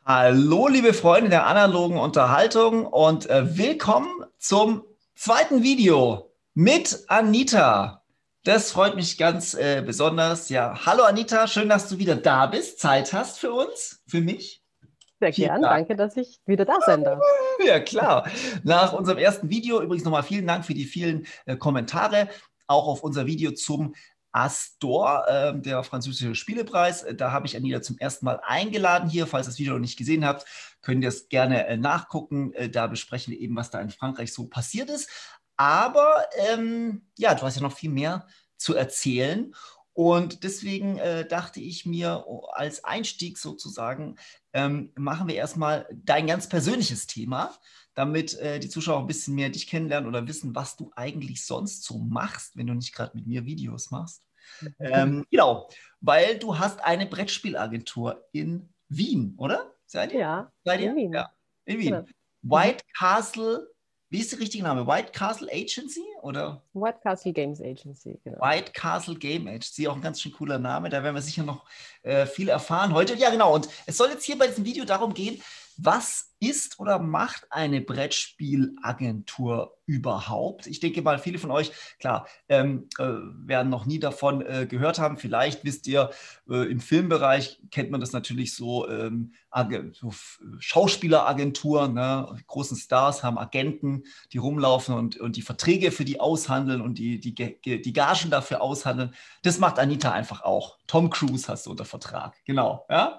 Hallo, liebe Freunde der analogen Unterhaltung und willkommen zum zweiten Video mit Anita. Das freut mich ganz besonders. Ja, hallo Anita, schön, dass du wieder da bist, Zeit hast für uns, für mich. Sehr Vielen gern, Dank. danke, dass ich wieder da sein darf. Ja, klar. Nach unserem ersten Video, übrigens nochmal vielen Dank für die vielen Kommentare, auch auf unser Video zum Astor, der französische Spielepreis. Da habe ich Anita zum ersten Mal eingeladen hier. Falls ihr das Video noch nicht gesehen habt, könnt ihr es gerne nachgucken. Da besprechen wir eben, was da in Frankreich so passiert ist. Aber ja, du hast ja noch viel mehr zu erzählen. Und deswegen dachte ich mir, als Einstieg sozusagen, machen wir erstmal dein ganz persönliches Thema, damit die Zuschauer ein bisschen mehr dich kennenlernen oder wissen, was du eigentlich sonst so machst, wenn du nicht gerade mit mir Videos machst. Genau, weil du hast eine Brettspielagentur in Wien, oder? Seid ihr? Ja, Seid in ihr? Wien. Ja, in Wien. Genau. Mhm. White Castle, wie ist der richtige Name? White Castle Agency oder? White Castle Games Agency, genau. White Castle Game Agency, auch ein ganz schön cooler Name. Da werden wir sicher noch viel erfahren heute. Ja, genau. Und es soll jetzt hier bei diesem Video darum gehen, was ist oder macht eine Brettspielagentur überhaupt? Ich denke mal, viele von euch, klar, werden noch nie davon gehört haben. Vielleicht wisst ihr, im Filmbereich kennt man das natürlich so, so Schauspieleragenturen, ne? Die großen Stars haben Agenten, die rumlaufen und die Verträge für die aushandeln und die Gagen dafür aushandeln. Das macht Anita einfach auch. Tom Cruise hast du unter Vertrag. Genau. Ja?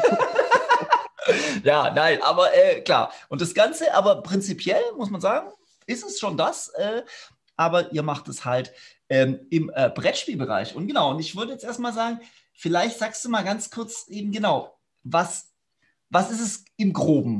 Ja, nein, aber klar. Und das Ganze, aber prinzipiell muss man sagen, ist es schon das, aber ihr macht es halt im Brettspielbereich. Und genau, und ich würde jetzt erstmal sagen, vielleicht sagst du mal ganz kurz eben genau, was ist es im Groben?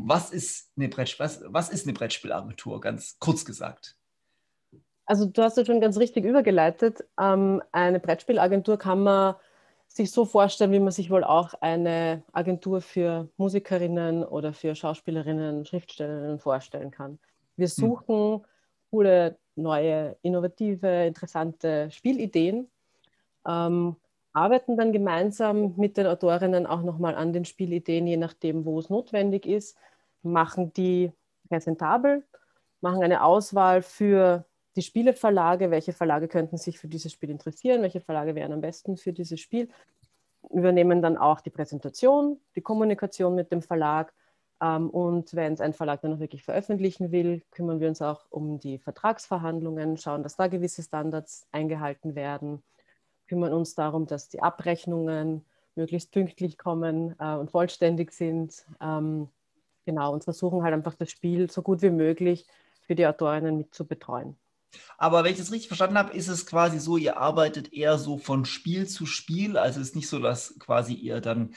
Was ist eine Brettspielagentur, ganz kurz gesagt? Also du hast ja schon ganz richtig übergeleitet. Eine Brettspielagentur kann man sich so vorstellen, wie man sich wohl auch eine Agentur für Musikerinnen oder für Schauspielerinnen, Schriftstellerinnen vorstellen kann. Wir Hm. suchen coole, neue, innovative, interessante Spielideen, ähm, arbeiten dann gemeinsam mit den Autorinnen auch nochmal an den Spielideen, je nachdem, wo es notwendig ist, machen die präsentabel, machen eine Auswahl für die Spieleverlage, welche Verlage könnten sich für dieses Spiel interessieren, welche Verlage wären am besten für dieses Spiel, übernehmen dann auch die Präsentation, die Kommunikation mit dem Verlag, und wenn es ein Verlag dann auch wirklich veröffentlichen will, kümmern wir uns auch um die Vertragsverhandlungen, schauen, dass da gewisse Standards eingehalten werden, kümmern uns darum, dass die Abrechnungen möglichst pünktlich kommen und vollständig sind. Genau, und versuchen halt einfach das Spiel so gut wie möglich für die Autorinnen mit zu betreuen. Aber wenn ich das richtig verstanden habe, ist es quasi so, ihr arbeitet eher so von Spiel zu Spiel. Also es ist nicht so, dass quasi ihr dann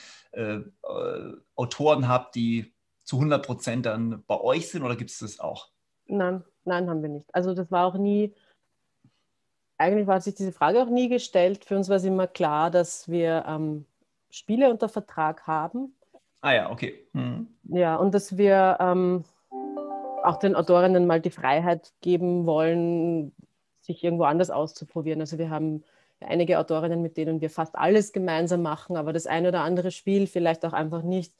Autoren habt, die zu 100% dann bei euch sind, oder gibt es das auch? Nein, nein, haben wir nicht. Also das war auch nie, eigentlich war sich diese Frage auch nie gestellt. Für uns war es immer klar, dass wir Spiele unter Vertrag haben. Ah ja, okay. Mhm. Ja, und dass wir auch den Autorinnen mal die Freiheit geben wollen, sich irgendwo anders auszuprobieren. Also wir haben einige Autorinnen, mit denen wir fast alles gemeinsam machen, aber das eine oder andere Spiel vielleicht auch einfach nicht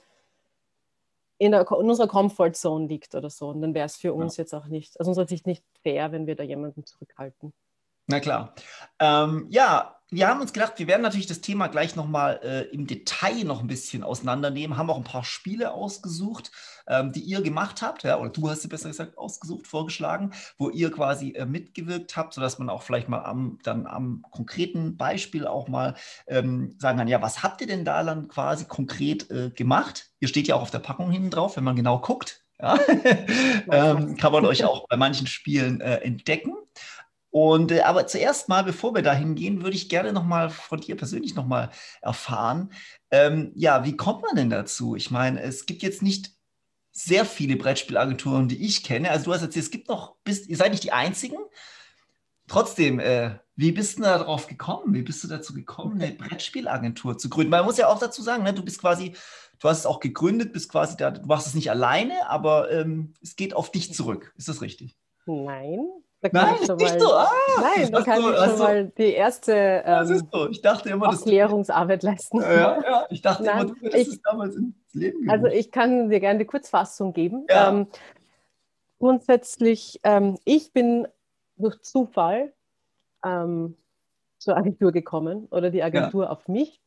in unserer Comfortzone liegt oder so. Und dann wäre es für Ja. uns jetzt auch nicht, aus unserer Sicht nicht fair, wenn wir da jemanden zurückhalten. Na klar. Ja, wir haben uns gedacht, wir werden natürlich das Thema gleich nochmal im Detail noch ein bisschen auseinandernehmen, haben auch ein paar Spiele ausgesucht, die ihr gemacht habt, ja, oder du hast sie besser gesagt ausgesucht, vorgeschlagen, wo ihr quasi mitgewirkt habt, sodass man auch vielleicht mal dann am konkreten Beispiel auch mal sagen kann, ja, was habt ihr denn da dann quasi konkret gemacht? Ihr steht ja auch auf der Packung hinten drauf, wenn man genau guckt. Ja? Meistens. Kann man euch auch bei manchen Spielen entdecken. Und aber zuerst mal, bevor wir dahin gehen, würde ich gerne noch mal von dir persönlich noch mal erfahren. Ja, wie kommt man denn dazu? Ich meine, es gibt jetzt nicht sehr viele Brettspielagenturen, die ich kenne. Also du hast erzählt, es gibt noch, ihr seid nicht die einzigen. Trotzdem, wie bist du da drauf gekommen? Wie bist du dazu gekommen, eine Brettspielagentur zu gründen? Man muss ja auch dazu sagen, ne, du bist quasi, du hast es auch gegründet, bist quasi da, du machst es nicht alleine, aber es geht auf dich zurück. Ist das richtig? Nein. Da kann Nein, ich schon nicht mal, so. nein, da kann ich schon mal die erste Das ist so. Ich dachte immer, Aufklärungsarbeit leisten. ich dachte immer, Nein, du hättest es damals ins Leben also gerufen. ich kann dir gerne die Kurzfassung geben. Ja, Grundsätzlich, ich bin durch Zufall ähm, zur Agentur gekommen oder die ja. Agentur auf mich.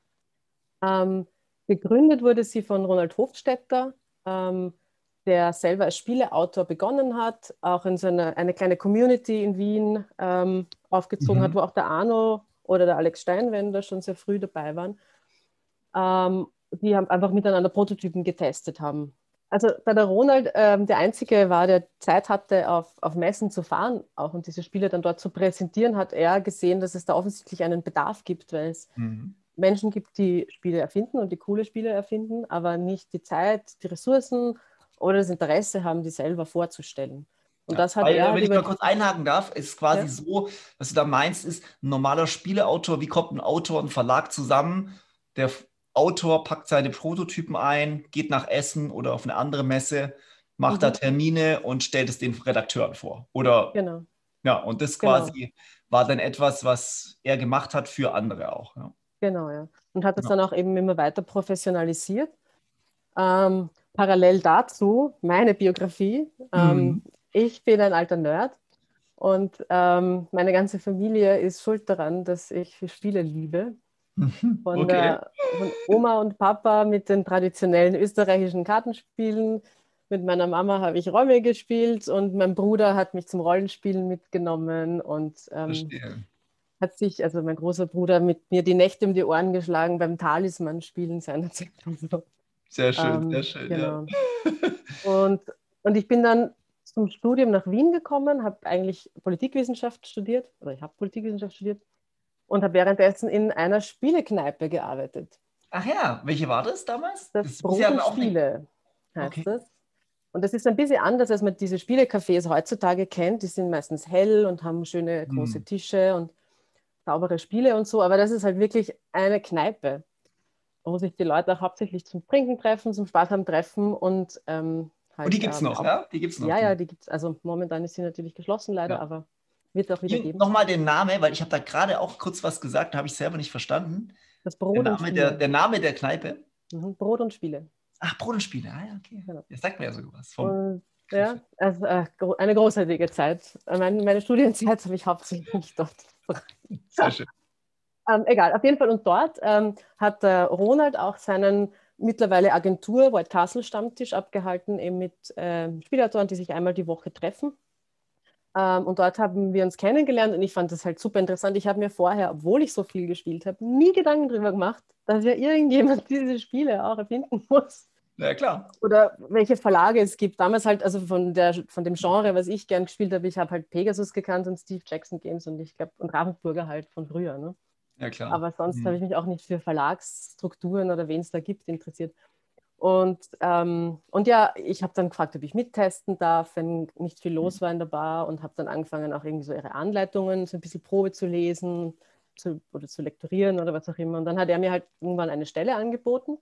Ähm, Gegründet wurde sie von Ronald Hofstetter, der selber als Spieleautor begonnen hat, auch in so eine kleine Community in Wien aufgezogen hat, Mhm. wo auch der Arno oder der Alex Steinwender schon sehr früh dabei waren. Die haben einfach miteinander Prototypen getestet haben. Also da der Ronald der Einzige war, der Zeit hatte, auf Messen zu fahren auch und diese Spiele dann dort zu präsentieren, hat er gesehen, dass es da offensichtlich einen Bedarf gibt, weil es Mhm. Menschen gibt, die Spiele erfinden und die coole Spiele erfinden, aber nicht die Zeit, die Ressourcen oder das Interesse haben, die selber vorzustellen. Und Ja, das hat weil, er halt wenn ich über... mal kurz einhaken darf, ist quasi Ja, so, was du da meinst, ist ein normaler Spieleautor, wie kommt ein Autor und ein Verlag zusammen? Der Autor packt seine Prototypen ein, geht nach Essen oder auf eine andere Messe, macht da mhm, Termine und stellt es den Redakteuren vor. Oder genau, ja, und das genau, quasi war dann etwas, was er gemacht hat für andere auch. Ja. genau, ja. Und hat das Ja. dann auch eben immer weiter professionalisiert. Parallel dazu meine Biografie. Mhm. Ich bin ein alter Nerd und meine ganze Familie ist schuld daran, dass ich Spiele liebe. Mhm. Okay, Von Oma und Papa mit den traditionellen österreichischen Kartenspielen. Mit meiner Mama habe ich Romme gespielt und mein Bruder hat mich zum Rollenspielen mitgenommen und verstehe. hat sich, also mein großer Bruder, mit mir die Nächte um die Ohren geschlagen beim Talisman-Spielen seinerzeit. Also, Sehr schön, ja. genau. Und, und ich bin dann zum Studium nach Wien gekommen, habe eigentlich Politikwissenschaft studiert, oder ich habe Politikwissenschaft studiert und habe währenddessen in einer Spielekneipe gearbeitet. Ach ja, welche war das damals? Das Das muss Brot ja und auch eine. Spiele heißt Okay. das. Und das ist ein bisschen anders, als man diese Spielecafés heutzutage kennt. Die sind meistens hell und haben schöne große Hm. Tische und saubere Spiele und so. Aber das ist halt wirklich eine Kneipe, wo sich die Leute auch hauptsächlich zum Trinken treffen, zum Spaß haben treffen und Und die halt gibt es noch, auch, ja? Die gibt es noch, ja, ja, die. die gibt es. Also momentan ist sie natürlich geschlossen leider, Ja. aber wird es auch wieder Hier geben. nochmal den Namen, weil ich habe da gerade auch kurz was gesagt, habe ich selber nicht verstanden. Das Brot und Spiele. Der Name der Kneipe. Mhm. Brot und Spiele. Ach, Brodenspiele. Ah ja, okay. Genau. Das sagt mir ja sogar was vom Und Begriff. ja, also eine großartige Zeit. Meine Studienzeit habe ich hauptsächlich dort verbracht. Sehr schön. Egal, auf jeden Fall. Und dort hat Ronald auch seinen mittlerweile Agentur White Castle Stammtisch abgehalten, eben mit Spielautoren, die sich einmal die Woche treffen. Und dort haben wir uns kennengelernt und ich fand das halt super interessant. Ich habe mir vorher, obwohl ich so viel gespielt habe, nie Gedanken darüber gemacht, dass ja irgendjemand diese Spiele auch erfinden muss. Ja, klar. Oder welche Verlage es gibt. Damals halt, also von dem Genre, was ich gern gespielt habe, ich habe halt Pegasus gekannt und Steve Jackson Games und ich glaube, und Ravensburger halt von früher. Ne? Ja, klar. Aber sonst habe ich Hm. mich auch nicht für Verlagsstrukturen oder wen es da gibt interessiert. Und ja, ich habe dann gefragt, ob ich mittesten darf, wenn nicht viel los war in der Bar und habe dann angefangen, auch irgendwie so ihre Anleitungen, so ein bisschen Probe zu lesen oder zu lektorieren oder was auch immer. Und dann hat er mir halt irgendwann eine Stelle angeboten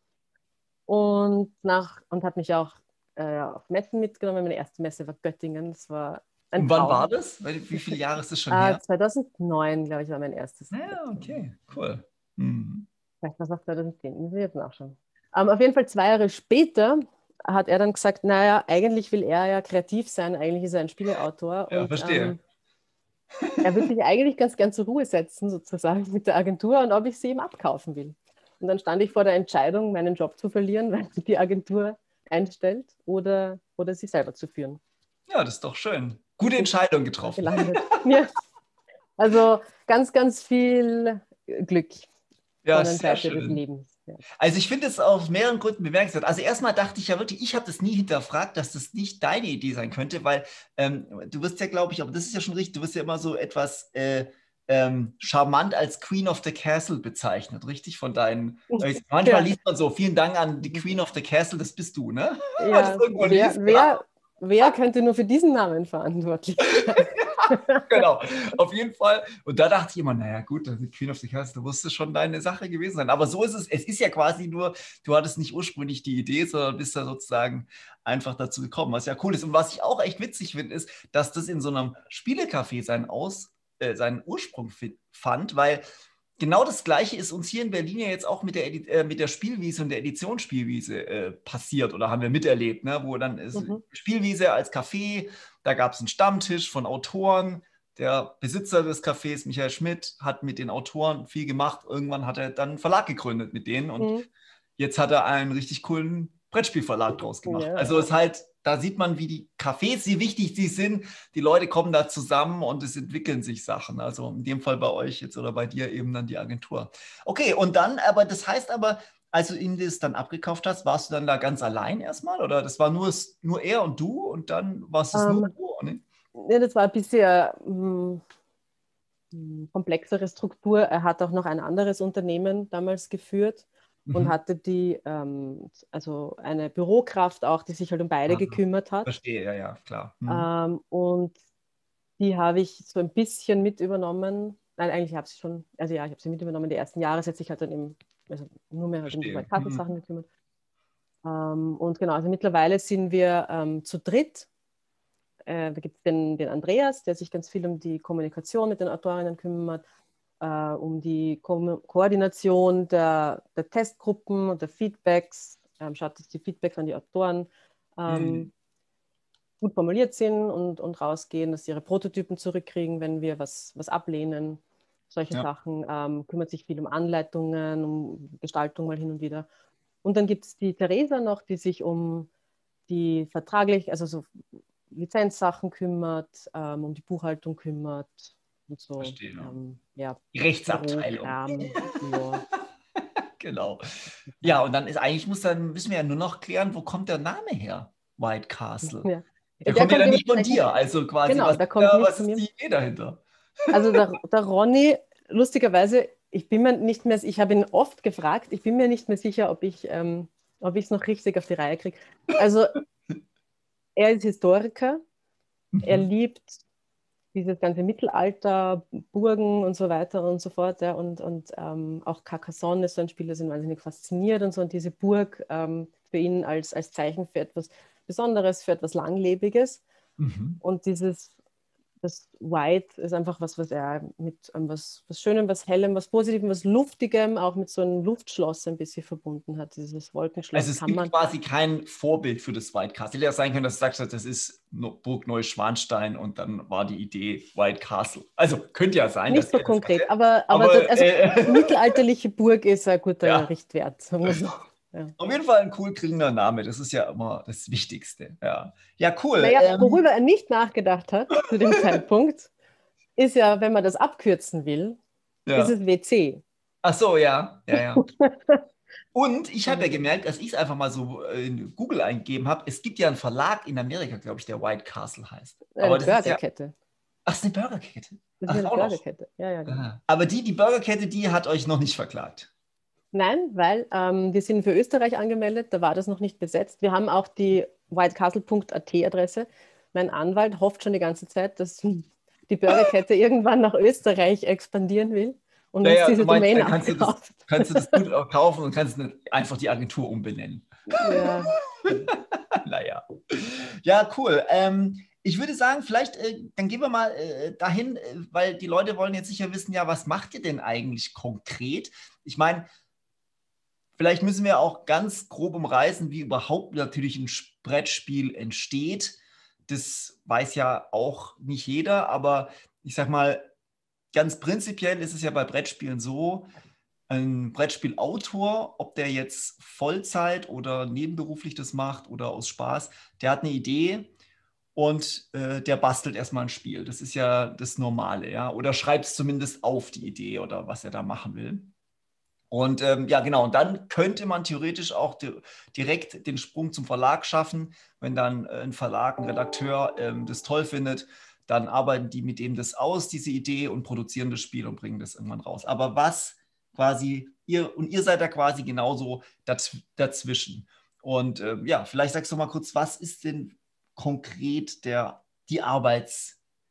und hat mich auch auf Messen mitgenommen. Meine erste Messe war Göttingen. Das war ein Und wann war Traum. das? Wie viele Jahre ist das schon her? 2009, glaube ich, war mein erstes Ja, Göttingen. okay, cool. Hm. Vielleicht war es auch 2010, muss ich jetzt nachschauen. Auf jeden Fall 2 Jahre später hat er dann gesagt, naja, eigentlich will er ja kreativ sein, eigentlich ist er ein Spieleautor Ja, und verstehe. er würde sich eigentlich ganz gern zur Ruhe setzen, sozusagen mit der Agentur und ob ich sie ihm abkaufen will. Und dann stand ich vor der Entscheidung, meinen Job zu verlieren, weil die Agentur einstellt oder sie selber zu führen. Ja, das ist doch schön. Und Gute bin Entscheidung da getroffen. gelandet. Ja, also ganz, ganz viel Glück, Ja, sehr Sonnenseite des schön. Lebens. Ja. Also ich finde es aus mehreren Gründen bemerkenswert. Also erstmal dachte ich ja wirklich, ich habe das nie hinterfragt, dass das nicht deine Idee sein könnte, weil du wirst ja, glaube ich, aber das ist ja schon richtig, du wirst ja immer so etwas charmant als Queen of the Castle bezeichnet, richtig? Von deinen, manchmal Ja. liest man so, vielen Dank an die Queen of the Castle, das bist du, ne? Wenn man das Ja, irgendwo liest, ja. wer könnte nur für diesen Namen verantwortlich sein? Genau, auf jeden Fall. Und da dachte ich immer, naja gut, das ist Queen of the Castle, da musste schon deine Sache gewesen sein. Aber so ist es. Es ist ja quasi nur, du hattest nicht ursprünglich die Idee, sondern bist da sozusagen einfach dazu gekommen, was ja cool ist. Und was ich auch echt witzig finde, ist, dass das in so einem Spielecafé seinen Ursprung fand, weil genau das Gleiche ist uns hier in Berlin ja jetzt auch mit der Spielwiese und der Editionsspielwiese passiert oder haben wir miterlebt, ne? Wo dann ist Spielwiese als Café, da gab es einen Stammtisch von Autoren. Der Besitzer des Cafés, Michael Schmidt, hat mit den Autoren viel gemacht. Irgendwann hat er dann einen Verlag gegründet mit denen und jetzt hat er einen richtig coolen Brettspielverlag draus gemacht. Ja. Also es ist halt, da sieht man, wie die Cafés, wie wichtig sie sind. Die Leute kommen da zusammen und es entwickeln sich Sachen. Also in dem Fall bei euch jetzt oder bei dir eben dann die Agentur. Okay, und dann, aber das heißt aber, als du ihm das dann abgekauft hast, warst du dann da ganz allein erstmal? Oder das war nur er und du und dann warst es nur du? Ne? Ja, das war ein bisschen komplexere Struktur. Er hat auch noch ein anderes Unternehmen damals geführt und hatte also eine Bürokraft auch, die sich halt um beide gekümmert hat. Verstehe, ja, ja, klar. Und die habe ich so ein bisschen mit übernommen. Nein, eigentlich habe ich sie schon, also ja, ich habe sie mit übernommen. Die ersten Jahre setze ich halt dann eben, also nur mehr halt um die White Castle Sachen gekümmert. Und genau, also mittlerweile sind wir zu dritt. Da gibt es den Andreas, der sich ganz viel um die Kommunikation mit den Autorinnen kümmert, um die Koordination der Testgruppen und der Feedbacks, schaut, dass die Feedbacks an die Autoren gut formuliert sind und rausgehen, dass sie ihre Prototypen zurückkriegen, wenn wir was ablehnen. Solche Sachen, kümmert sich viel um Anleitungen, um Gestaltung mal hin und wieder. Und dann gibt es die Theresa noch, die sich um die also so Lizenzsachen kümmert, um die Buchhaltung kümmert und so. Verstehe. Ja, die Rechtsabteilung. Ja. Genau. Ja, und dann müssen wir ja nur noch klären, wo kommt der Name her? White Castle. Ja. Der kommt ja dann nicht von dir, also quasi, genau, was ist die Idee dahinter? Also der Ronny, lustigerweise, ich habe ihn oft gefragt, ich bin mir nicht mehr sicher, ob ich es noch richtig auf die Reihe kriege. Also er ist Historiker, er liebt dieses ganze Mittelalter, Burgen und so weiter und so fort. Ja, und auch Carcassonne ist so ein Spiel, das ihn wahnsinnig fasziniert und so. Und diese Burg für ihn als Zeichen für etwas Besonderes, für etwas Langlebiges. Und das White ist einfach was er mit was Schönem, was Hellem, was Positivem, was Luftigem, auch mit so einem Luftschloss ein bisschen verbunden hat, dieses Wolkenschloss. Also es gibt quasi kein Vorbild für das White Castle. Hätte ja sein können, dass du sagst, das ist Burg Neuschwanstein und dann war die Idee White Castle. Also könnte ja sein. Nicht so konkret, aber die mittelalterliche Burg ist ein guter Richtwert. Ja. Auf jeden Fall ein cool klingender Name. Das ist ja immer das Wichtigste. Ja, cool. Naja, worüber er nicht nachgedacht hat zu dem Zeitpunkt, ist ja, wenn man das abkürzen will, ist es WC. Ach so, ja. Und ich habe ja gemerkt, als ich es einfach mal so in Google eingegeben habe, es gibt ja einen Verlag in Amerika, glaube ich, der White Castle heißt. Eine Burgerkette. Ach, ist eine Burgerkette? Das ist eine Burgerkette. Ja, genau. Aber die Burgerkette, die hat euch noch nicht verklagt? Nein, weil wir sind für Österreich angemeldet, da war das noch nicht besetzt. Wir haben auch die whitecastle.at Adresse. Mein Anwalt hofft schon die ganze Zeit, dass die Burgerkette irgendwann nach Österreich expandieren will und uns diese Domain abkauft. Kannst du das gut auch kaufen und kannst einfach die Agentur umbenennen. Ja. Naja. Ja, cool. Ich würde sagen, vielleicht, dann gehen wir mal dahin, weil die Leute wollen jetzt sicher wissen, ja, was macht ihr denn eigentlich konkret? Ich meine, vielleicht müssen wir auch ganz grob umreißen, wie überhaupt natürlich ein Brettspiel entsteht. Das weiß ja auch nicht jeder, aber ich sag mal, ganz prinzipiell ist es ja bei Brettspielen so, ein Brettspielautor, ob der jetzt Vollzeit oder nebenberuflich das macht oder aus Spaß, der hat eine Idee und der bastelt erstmal ein Spiel. Das ist ja das Normale, ja. Oder schreibt es zumindest auf, die Idee oder was er da machen will. Und ja, genau, und dann könnte man theoretisch auch direkt den Sprung zum Verlag schaffen, wenn dann ein Verlag, ein Redakteur das toll findet, dann arbeiten die mit dem das aus, diese Idee, und produzieren das Spiel und bringen das irgendwann raus. Aber was quasi, ihr seid da quasi genauso dazwischen. Und ja, vielleicht sagst du mal kurz, was ist denn konkret die Arbeitsweise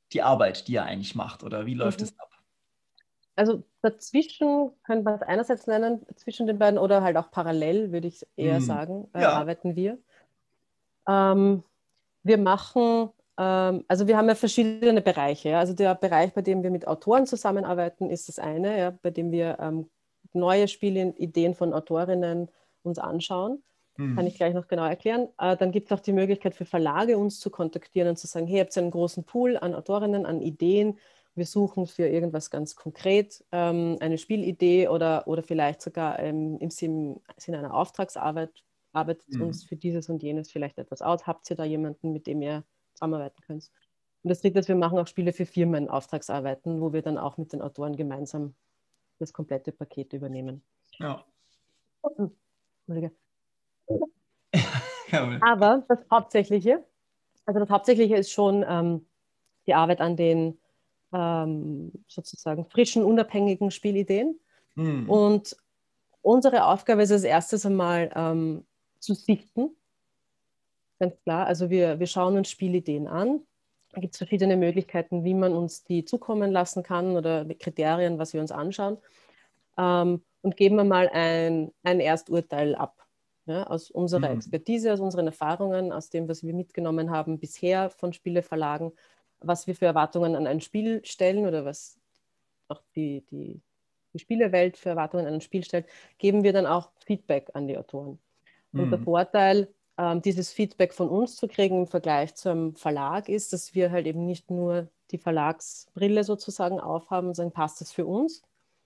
die Arbeit, die ihr eigentlich macht? Oder wie läuft es ab? Also dazwischen könnte man es einerseits nennen, zwischen den beiden oder halt auch parallel, würde ich eher sagen, Ja. arbeiten wir. Ähm, wir machen, also wir haben ja verschiedene Bereiche. Ja? Also der Bereich, bei dem wir mit Autoren zusammenarbeiten, ist das eine, ja? Bei dem wir neue Spielideen von Autorinnen uns anschauen. Kann ich gleich noch genau erklären. Dann gibt es auch die Möglichkeit für Verlage, uns zu kontaktieren und zu sagen, hey, ihr habt einen großen Pool an Autorinnen, an Ideen. Wir suchen für irgendwas ganz konkret eine Spielidee oder vielleicht sogar im Sinne einer Auftragsarbeit arbeitet uns für dieses und jenes vielleicht etwas aus. Habt ihr da jemanden, mit dem ihr zusammenarbeiten könnt? Und das Dritte ist, wir machen auch Spiele für Firmen, Auftragsarbeiten, wo wir dann auch mit den Autoren gemeinsam das komplette Paket übernehmen. Ja. Aber das Hauptsächliche ist schon die Arbeit an den sozusagen frischen, unabhängigen Spielideen. Und unsere Aufgabe ist als erstes einmal zu sichten. Ganz klar, also wir schauen uns Spielideen an. Da gibt es verschiedene Möglichkeiten, wie man uns die zukommen lassen kann oder Kriterien, was wir uns anschauen. Und geben wir mal ein Ersturteil ab. Ja, aus unserer Expertise, aus unseren Erfahrungen, aus dem, was wir mitgenommen haben bisher von Spieleverlagen, was wir für Erwartungen an ein Spiel stellen oder was auch die Spielewelt für Erwartungen an ein Spiel stellt, geben wir dann auch Feedback an die Autoren. Und der Vorteil, dieses Feedback von uns zu kriegen im Vergleich zu einem Verlag ist, dass wir halt eben nicht nur die Verlagsbrille sozusagen aufhaben und sagen, passt das für uns?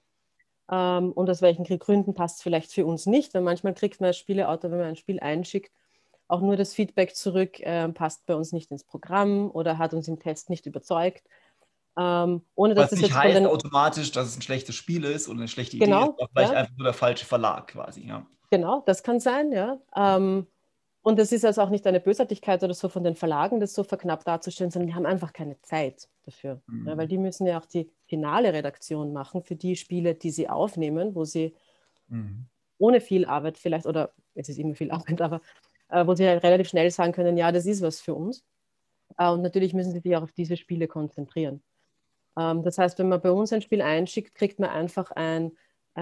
Und aus welchen Gründen passt es vielleicht für uns nicht? Weil manchmal kriegt man als Spieleautor, wenn man ein Spiel einschickt, auch nur das Feedback zurück, passt bei uns nicht ins Programm oder hat uns im Test nicht überzeugt. Ohne dass was das nicht jetzt heißt automatisch, dass es ein schlechtes Spiel ist oder eine schlechte Idee ist, aber vielleicht einfach nur der falsche Verlag quasi. Ja. Genau, das kann sein, ja. Und es ist also auch nicht eine Bösartigkeit oder so von den Verlagen, das so verknappt darzustellen, sondern die haben einfach keine Zeit dafür. Ja, weil die müssen ja auch die finale Redaktion machen für die Spiele, die sie aufnehmen, wo sie ohne viel Arbeit vielleicht, oder es ist immer viel Arbeit, aber wo sie halt relativ schnell sagen können, ja, das ist was für uns. Und natürlich müssen sie sich auch auf diese Spiele konzentrieren. Das heißt, wenn man bei uns ein Spiel einschickt, kriegt man einfach einen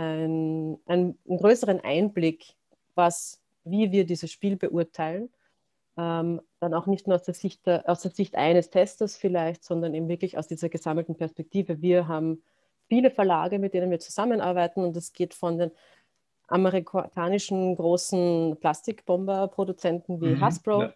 größeren Einblick, wie wir dieses Spiel beurteilen. Dann auch nicht nur aus der Sicht eines Testers vielleicht, sondern eben wirklich aus dieser gesammelten Perspektive. Wir haben viele Verlage, mit denen wir zusammenarbeiten und es geht von den amerikanischen großen Plastikbomber-Produzenten wie Hasbro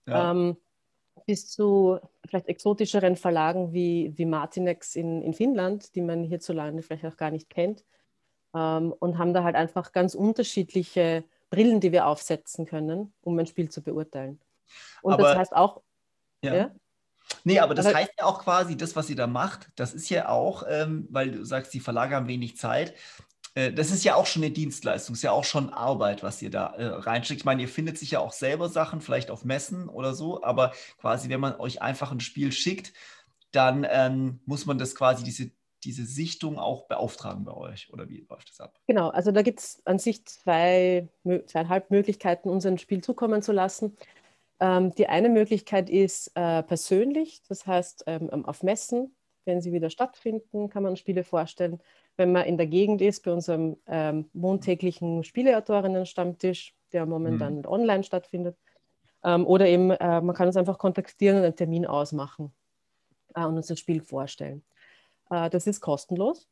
bis zu vielleicht exotischeren Verlagen wie Martinex in Finnland, die man hierzulande vielleicht auch gar nicht kennt, und haben da halt einfach ganz unterschiedliche Brillen, die wir aufsetzen können, um ein Spiel zu beurteilen. Und aber, das heißt auch, ja? Nee, aber das heißt ja auch quasi, das, was ihr da macht, das ist ja auch, weil du sagst, die Verlage haben wenig Zeit, das ist ja auch schon eine Dienstleistung, ist ja auch schon Arbeit, was ihr da reinschickt. Ich meine, ihr findet sich ja auch selber Sachen, vielleicht auf Messen oder so, aber quasi, wenn man euch einfach ein Spiel schickt, dann muss man das quasi, diese Sichtung auch beauftragen bei euch, oder wie läuft das ab? Genau, also da gibt es an sich zweieinhalb Möglichkeiten, uns ein Spiel zukommen zu lassen. Die eine Möglichkeit ist persönlich, das heißt auf Messen, wenn sie wieder stattfinden, kann man Spiele vorstellen. Wenn man in der Gegend ist, bei unserem montäglichen Spieleautorinnen-Stammtisch, der momentan online stattfindet. Oder eben, man kann uns einfach kontaktieren und einen Termin ausmachen und uns das Spiel vorstellen. Das ist kostenlos.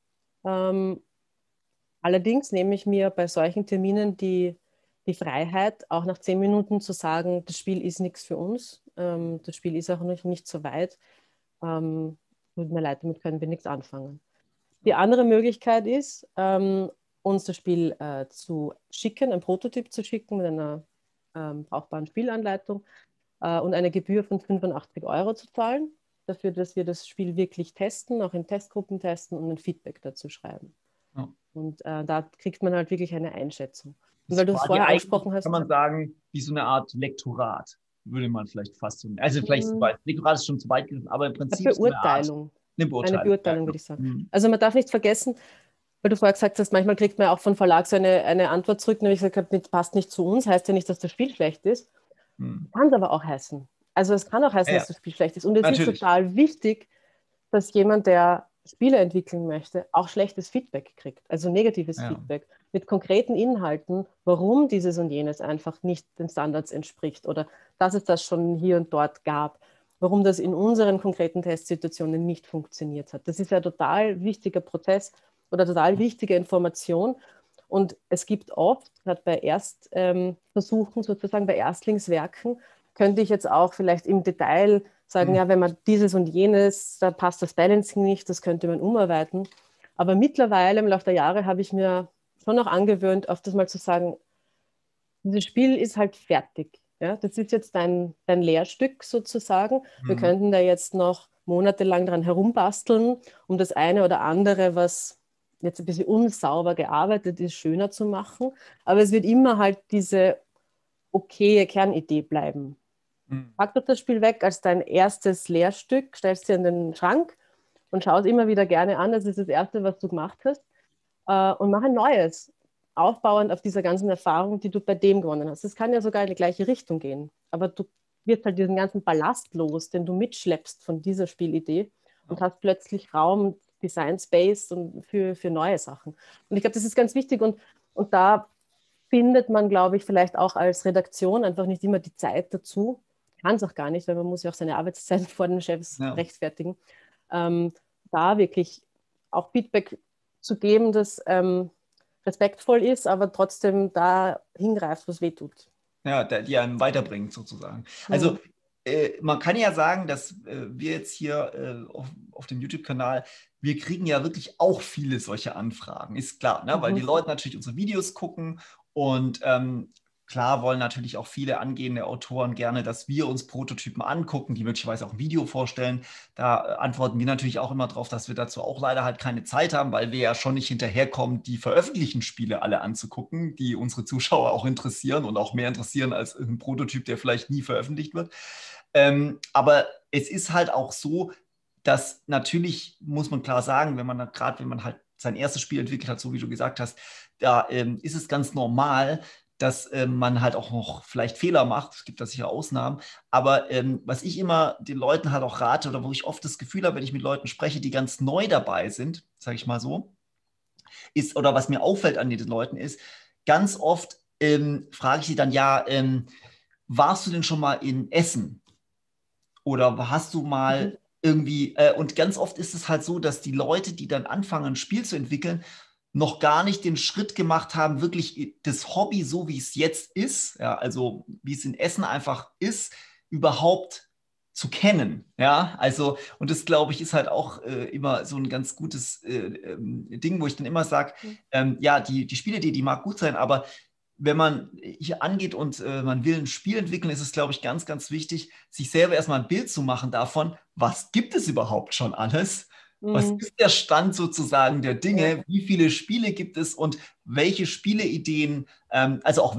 Allerdings nehme ich mir bei solchen Terminen die Freiheit, auch nach 10 Minuten zu sagen, das Spiel ist nichts für uns, das Spiel ist auch noch nicht so weit, tut mir leid, damit können wir nichts anfangen. Die andere Möglichkeit ist, uns das Spiel zu schicken, ein Prototyp zu schicken mit einer brauchbaren Spielanleitung und eine Gebühr von 85 € zu zahlen, dafür, dass wir das Spiel wirklich testen, auch in Testgruppen testen und ein Feedback dazu schreiben. Ja. Und da kriegt man halt wirklich eine Einschätzung. Und weil du es vorher angesprochen hast. Kann man sagen, wie so eine Art Lektorat, würde man vielleicht fast so. Also vielleicht Lektorat ist schon zu weit gegriffen, aber im Prinzip eine Beurteilung. Eine Beurteilung, würde ich sagen. Also man darf nicht vergessen, weil du vorher gesagt hast, manchmal kriegt man auch von Verlag so eine Antwort zurück, nämlich gesagt habe, das passt nicht zu uns, heißt ja nicht, dass das Spiel schlecht ist. Kann es aber auch heißen. Also es kann auch heißen, dass das Spiel schlecht ist. Und es ist total wichtig, dass jemand, der Spiele entwickeln möchte, auch schlechtes Feedback kriegt, also negatives Feedback mit konkreten Inhalten, warum dieses und jenes einfach nicht den Standards entspricht oder dass es das schon hier und dort gab, warum das in unseren konkreten Testsituationen nicht funktioniert hat. Das ist ein total wichtiger Prozess oder total wichtige Information. Und es gibt oft, gerade bei Erstversuchen, sozusagen bei Erstlingswerken, könnte ich jetzt auch vielleicht im Detail sagen, ja, wenn man dieses und jenes, da passt das Balancing nicht, das könnte man umarbeiten. Aber mittlerweile im Laufe der Jahre habe ich mir schon auch angewöhnt, oft das mal zu sagen, dieses Spiel ist halt fertig. Ja? Das ist jetzt dein Lehrstück sozusagen. Wir könnten da jetzt noch monatelang dran herumbasteln, um das eine oder andere, was jetzt ein bisschen unsauber gearbeitet ist, schöner zu machen. Aber es wird immer halt diese okaye Kernidee bleiben. Pack doch das Spiel weg als dein erstes Lehrstück, stellst dir in den Schrank und schaust immer wieder gerne an. Das ist das Erste, was du gemacht hast. Und mach ein neues, aufbauend auf dieser ganzen Erfahrung, die du bei dem gewonnen hast. Das kann ja sogar in die gleiche Richtung gehen. Aber du wirst halt diesen ganzen Ballast los, den du mitschleppst von dieser Spielidee und hast plötzlich Raum, Design Space und für neue Sachen. Und ich glaube, das ist ganz wichtig und da findet man, glaube ich, vielleicht auch als Redaktion einfach nicht immer die Zeit dazu. Kann es auch gar nicht, weil man muss ja auch seine Arbeitszeit vor den Chefs rechtfertigen. Da wirklich auch Feedback zu geben, das respektvoll ist, aber trotzdem da hingreift, was wehtut. Ja, die einem weiterbringt sozusagen. Also man kann ja sagen, dass wir jetzt hier auf dem YouTube-Kanal, wir kriegen ja wirklich auch viele solche Anfragen, ist klar, ne? Weil die Leute natürlich unsere Videos gucken und klar wollen natürlich auch viele angehende Autoren gerne, dass wir uns Prototypen angucken, die möglicherweise auch ein Video vorstellen. Da antworten wir natürlich auch immer darauf, dass wir dazu auch leider halt keine Zeit haben, weil wir ja schon nicht hinterherkommen, die veröffentlichten Spiele alle anzugucken, die unsere Zuschauer auch interessieren und auch mehr interessieren als ein Prototyp, der vielleicht nie veröffentlicht wird. Aber es ist halt auch so, dass natürlich, muss man klar sagen, wenn man halt sein erstes Spiel entwickelt hat, so wie du gesagt hast, da ist es ganz normal, dass man halt auch noch vielleicht Fehler macht. Es gibt da sicher Ausnahmen. Aber was ich immer den Leuten halt auch rate oder wo ich oft das Gefühl habe, wenn ich mit Leuten spreche, die ganz neu dabei sind, sage ich mal so, ist, oder was mir auffällt an den Leuten ist, ganz oft frage ich sie dann, ja, warst du denn schon mal in Essen? Oder hast du mal irgendwie, und ganz oft ist es halt so, dass die Leute, die dann anfangen, ein Spiel zu entwickeln, noch gar nicht den Schritt gemacht haben, wirklich das Hobby, so wie es jetzt ist, ja, also wie es in Essen einfach ist, überhaupt zu kennen. Ja, also, und das glaube ich, ist halt auch immer so ein ganz gutes Ding, wo ich dann immer sage, ja, die Spielidee, die mag gut sein, aber wenn man hier angeht und man will ein Spiel entwickeln, ist es, glaube ich, ganz, ganz wichtig, sich selber erstmal ein Bild zu machen davon, was gibt es überhaupt schon alles? Was ist der Stand sozusagen der Dinge? Wie viele Spiele gibt es und welche Spieleideen, also auch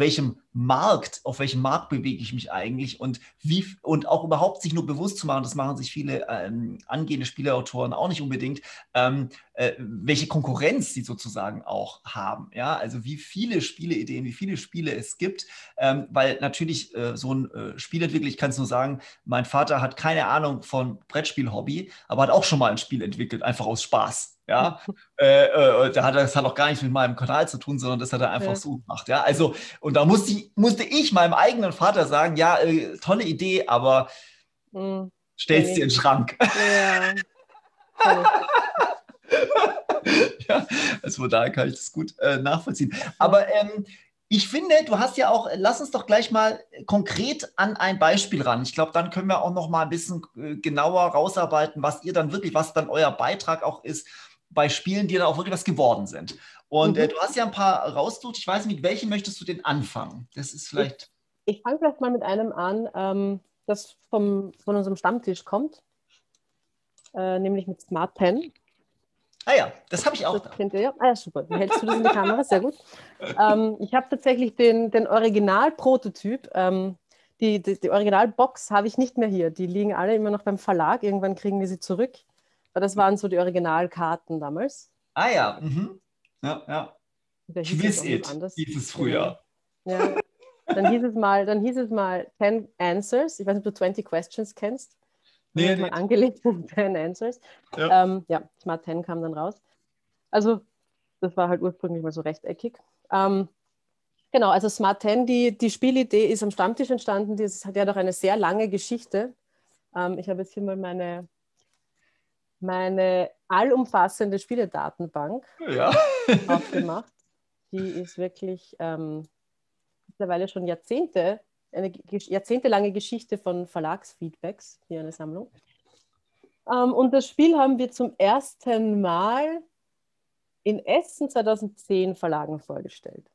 auf welchem Markt bewege ich mich eigentlich und auch überhaupt sich nur bewusst zu machen, das machen sich viele angehende Spieleautoren auch nicht unbedingt, welche Konkurrenz sie sozusagen auch haben. Ja? Also wie viele Spieleideen, wie viele Spiele es gibt, weil natürlich so ein Spielentwickler, ich kann es nur sagen, mein Vater hat keine Ahnung von Brettspiel-Hobby, aber hat auch schon mal ein Spiel entwickelt, einfach aus Spaß. Ja, das hat auch gar nichts mit meinem Kanal zu tun, sondern das hat er einfach so gemacht. Ja, also, und da musste ich meinem eigenen Vater sagen, ja, tolle Idee, aber stell's dir in den Schrank. Ja. Ja, also von daher kann ich das gut nachvollziehen. Aber ich finde, du hast ja auch, lass uns doch gleich mal konkret an ein Beispiel ran. Ich glaube, dann können wir auch noch mal ein bisschen genauer rausarbeiten, was dann euer Beitrag auch ist bei Spielen, die dann auch wirklich was geworden sind. Und du hast ja ein paar rausgesucht. Ich weiß nicht, mit welchem möchtest du denn anfangen? Das ist vielleicht. Ich fange vielleicht mal mit einem an, das von unserem Stammtisch kommt, nämlich mit Smart Pen. Ah ja, das habe ich auch. Das kennt ihr ja. Ah ja, super. Dann hältst du das in die Kamera, sehr gut. Ich habe tatsächlich den Original-Prototyp, die Originalbox habe ich nicht mehr hier. Die liegen alle immer noch beim Verlag. Irgendwann kriegen wir sie zurück. Aber das waren so die Originalkarten damals. Ah ja, ja, ja. Quiz It hieß es früher. Ja. Dann hieß es mal 10 Answers. Ich weiß nicht, ob du 20 Questions kennst. Mal angelegt an 10 Answers. Ja, Smart 10 kam dann raus. Also das war halt ursprünglich mal so rechteckig. Genau, also Smart 10, die Spielidee ist am Stammtisch entstanden. Das hat ja doch eine sehr lange Geschichte. Ich habe jetzt hier mal meine allumfassende Spieledatenbank aufgemacht. Die ist wirklich mittlerweile schon eine jahrzehntelange Geschichte von Verlagsfeedbacks, hier eine Sammlung. Und das Spiel haben wir zum ersten Mal in Essen 2010 Verlagen vorgestellt.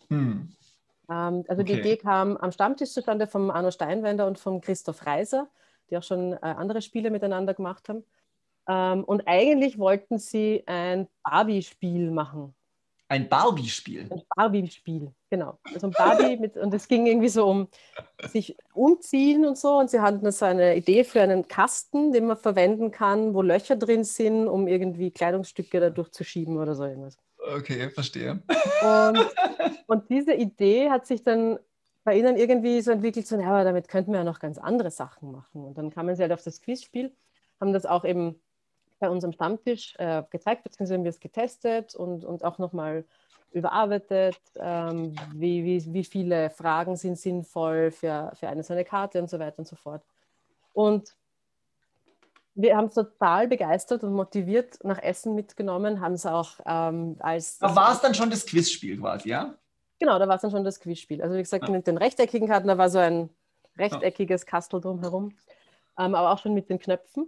Also die Idee kam am Stammtisch zustande vom Arno Steinwender und vom Christoph Reiser, die auch schon andere Spiele miteinander gemacht haben. Und eigentlich wollten sie ein Barbie-Spiel machen. Ein Barbie-Spiel? Ein Barbie-Spiel, genau. Also um Barbie und es ging irgendwie so um sich umziehen und so. Und sie hatten so eine Idee für einen Kasten, den man verwenden kann, wo Löcher drin sind, um irgendwie Kleidungsstücke da durchzuschieben oder so irgendwas. Okay, verstehe. Und diese Idee hat sich dann bei ihnen irgendwie so entwickelt, so, aber damit könnten wir ja noch ganz andere Sachen machen. Und dann kamen sie halt auf das Quizspiel, haben das auch eben bei unserem Stammtisch gezeigt, beziehungsweise haben wir es getestet und auch nochmal überarbeitet, wie viele Fragen sind sinnvoll für eine so eine Karte und so weiter und so fort. Und wir haben es total begeistert und motiviert nach Essen mitgenommen, haben es auch als... Da war es dann schon das Quizspiel quasi, ja? Genau, da war es dann schon das Quizspiel. Also wie gesagt, mit den rechteckigen Karten, da war so ein rechteckiges Kastel drumherum, aber auch schon mit den Knöpfen.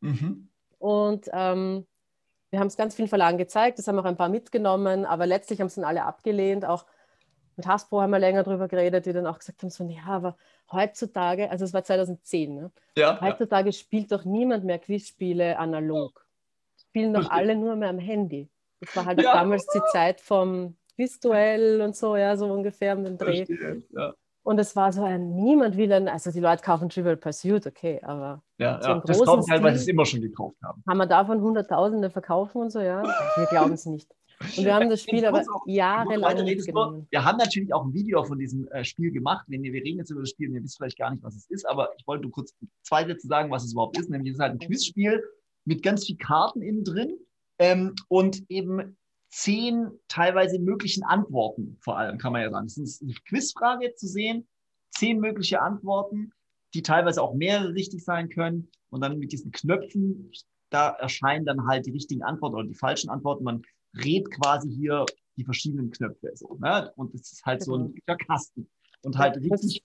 Und wir haben es ganz vielen Verlagen gezeigt, das haben auch ein paar mitgenommen, aber letztlich haben es dann alle abgelehnt. Auch mit Hasbro haben wir länger drüber geredet, die dann auch gesagt haben, so, ja, aber heutzutage, also es war 2010, ne? Heutzutage spielt doch niemand mehr Quizspiele analog. Spielen doch alle nur mehr am Handy. Das war halt auch damals die Zeit vom Quizduell und so, ja, so ungefähr um den Dreh. Und es war so niemand will dann, also die Leute kaufen Trivial Pursuit, okay, aber so im das kommt halt, weil sie es immer schon gekauft haben. Haben wir davon Hunderttausende verkaufen und so, ja? Wir glauben es nicht. Und wir haben das Spiel aber jahrelang mitgenommen. Wir haben natürlich auch ein Video von diesem Spiel gemacht. Wir reden jetzt über das Spiel und ihr wisst vielleicht gar nicht, was es ist, aber ich wollte nur kurz 2 Sätze sagen, was es überhaupt ist. Nämlich es ist halt ein Quizspiel mit ganz vielen Karten innen drin und eben 10 teilweise möglichen Antworten, vor allem kann man ja sagen. Es ist eine Quizfrage zu sehen, 10 mögliche Antworten, die teilweise auch mehrere richtig sein können. Und dann mit diesen Knöpfen, da erscheinen dann halt die richtigen Antworten oder die falschen Antworten. Man dreht quasi hier die verschiedenen Knöpfe. So, ne? Und es ist halt so ein Kasten. Und halt richtig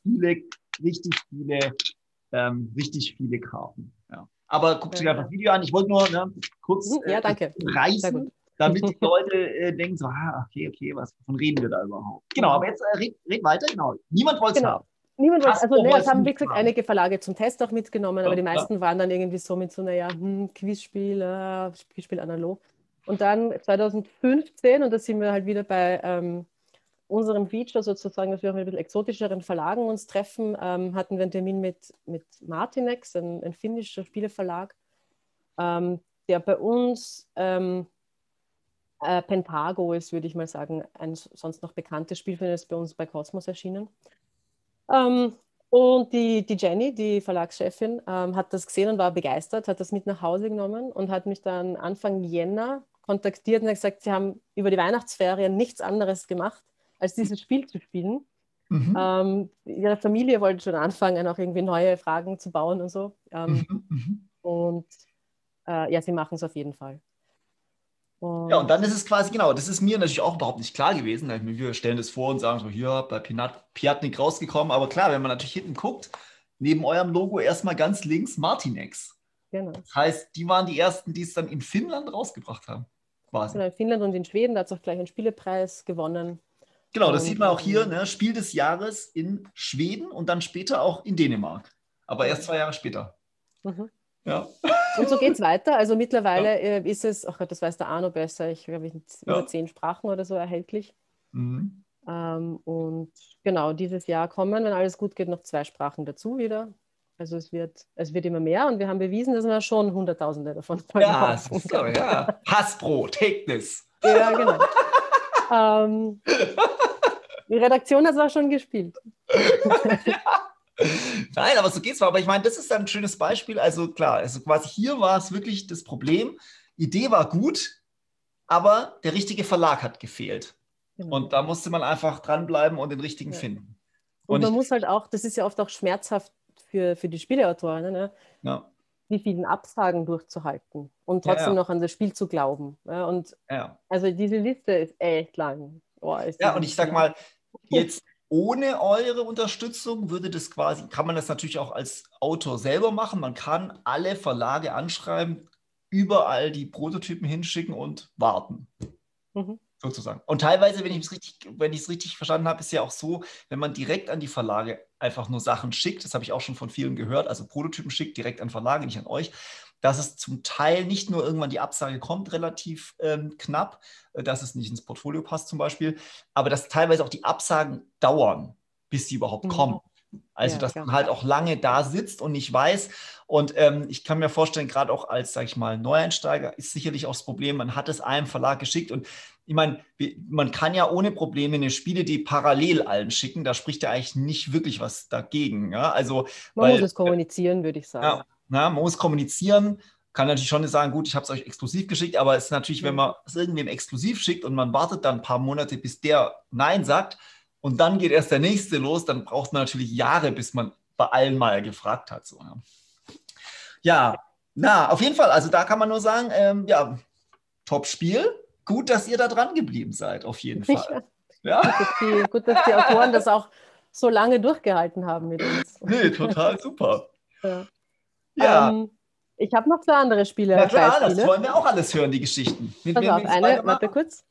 viele Karten. Ja. Aber guckt euch einfach das Video an. Ich wollte nur kurz reißen, damit die Leute denken so, okay, wovon reden wir da überhaupt? Genau, aber jetzt red weiter. Genau. Niemand wollte es haben. Niemand wollte, also es haben, wie gesagt, einige Verlage zum Test auch mitgenommen, aber die meisten waren dann irgendwie so mit so einer Quizspiel, Spielspiel analog. Und dann 2015, und da sind wir halt wieder bei unserem Feature sozusagen, dass wir auch mit ein bisschen exotischeren Verlagen uns treffen, hatten wir einen Termin mit Martinex, ein finnischer Spieleverlag, der bei uns Pentago ist, würde ich mal sagen, ein sonst noch bekanntes Spiel, ist bei uns bei Cosmos erschienen. Und die Jenny, die Verlagschefin, hat das gesehen und war begeistert, hat das mit nach Hause genommen und hat mich dann Anfang Jänner kontaktiert und hat gesagt, sie haben über die Weihnachtsferien nichts anderes gemacht, als dieses Spiel zu spielen. Ihre Familie wollte schon anfangen, auch irgendwie neue Fragen zu bauen und so. Und sie machen es auf jeden Fall. Und dann ist es quasi, genau, das ist mir natürlich auch überhaupt nicht klar gewesen. Wir stellen das vor und sagen so, hier, bei Piatnik rausgekommen. Aber klar, wenn man natürlich hinten guckt, neben eurem Logo erstmal ganz links Martinex. Genau. Das heißt, die waren die Ersten, die es dann in Finnland rausgebracht haben. Quasi. Genau, in Finnland und in Schweden, da hat es auch gleich einen Spielepreis gewonnen. Genau, das sieht man auch hier, ne? Spiel des Jahres in Schweden und dann später auch in Dänemark. Aber erst 2 Jahre später. Ja. Und so geht es weiter. Also mittlerweile ist es, ach Gott, das weiß der Arno besser, ich glaube, in über 10 Sprachen oder so erhältlich. Und genau, dieses Jahr kommen, wenn alles gut geht, noch 2 Sprachen dazu wieder. Also es wird immer mehr und wir haben bewiesen, dass wir schon Hunderttausende davon verkaufen. Ja. Hasbro, take this. Ja, genau. Die Redaktion hat es auch schon gespielt. Nein, aber so geht's mal. Aber ich meine, das ist dann ein schönes Beispiel. Also klar, also quasi hier war es wirklich das Problem. Idee war gut, aber der richtige Verlag hat gefehlt. Genau. Und da musste man einfach dranbleiben und den richtigen Ja. finden. Und Und man ich, muss halt auch, das ist ja oft auch schmerzhaft für die Spieleautoren, ne? ja, Die vielen Absagen durchzuhalten und ja, trotzdem ja, noch an das Spiel zu glauben. Ja? Und ja. also diese Liste ist echt lang. Oh, ist Ja, diese und ich Liste sag lang. mal, jetzt ohne eure Unterstützung würde das quasi, kann man das natürlich auch als Autor selber machen. Man kann alle Verlage anschreiben, überall die Prototypen hinschicken und warten. Mhm. Sozusagen. Und teilweise, wenn ich es richtig verstanden habe, ist ja auch so, wenn man direkt an die Verlage einfach nur Sachen schickt, das habe ich auch schon von vielen gehört, also Prototypen schickt direkt an Verlage, nicht an euch, dass es zum Teil nicht nur irgendwann die Absage kommt, relativ knapp, dass es nicht ins Portfolio passt zum Beispiel, aber dass teilweise auch die Absagen dauern, bis sie überhaupt Mhm. kommen. Also, Ja, dass klar. man halt auch lange da sitzt und nicht weiß. Und ich kann mir vorstellen, gerade auch als, sage ich mal, Neueinsteiger ist sicherlich auch das Problem, man hat es einem Verlag geschickt und ich meine, man kann ja ohne Probleme eine Spielidee parallel allen schicken. Da spricht ja eigentlich nicht wirklich was dagegen. Ja? Also, Man muss weil es kommunizieren, würde ich sagen. ja, na, man muss kommunizieren, kann natürlich schon sagen, gut, ich habe es euch exklusiv geschickt, aber es ist natürlich, wenn Mhm. man es irgendwem exklusiv schickt und man wartet dann ein paar Monate, bis der Nein sagt und dann geht erst der nächste los, dann braucht man natürlich Jahre, bis man bei allen mal gefragt hat. So, ja. Ja, na, auf jeden Fall, also da kann man nur sagen, ja, Top-Spiel. Gut, dass ihr da dran geblieben seid, auf jeden Fall. Ja. Ja, Gut, dass die Autoren das auch so lange durchgehalten haben mit uns. nee, total super. Ja. Ja, Ähm, Ich habe noch zwei andere na Spiele, klar, das Beispiele. wollen wir auch alles hören, die Geschichten. Mit Pass wem auf, willst du eine, warte weitermachen? kurz.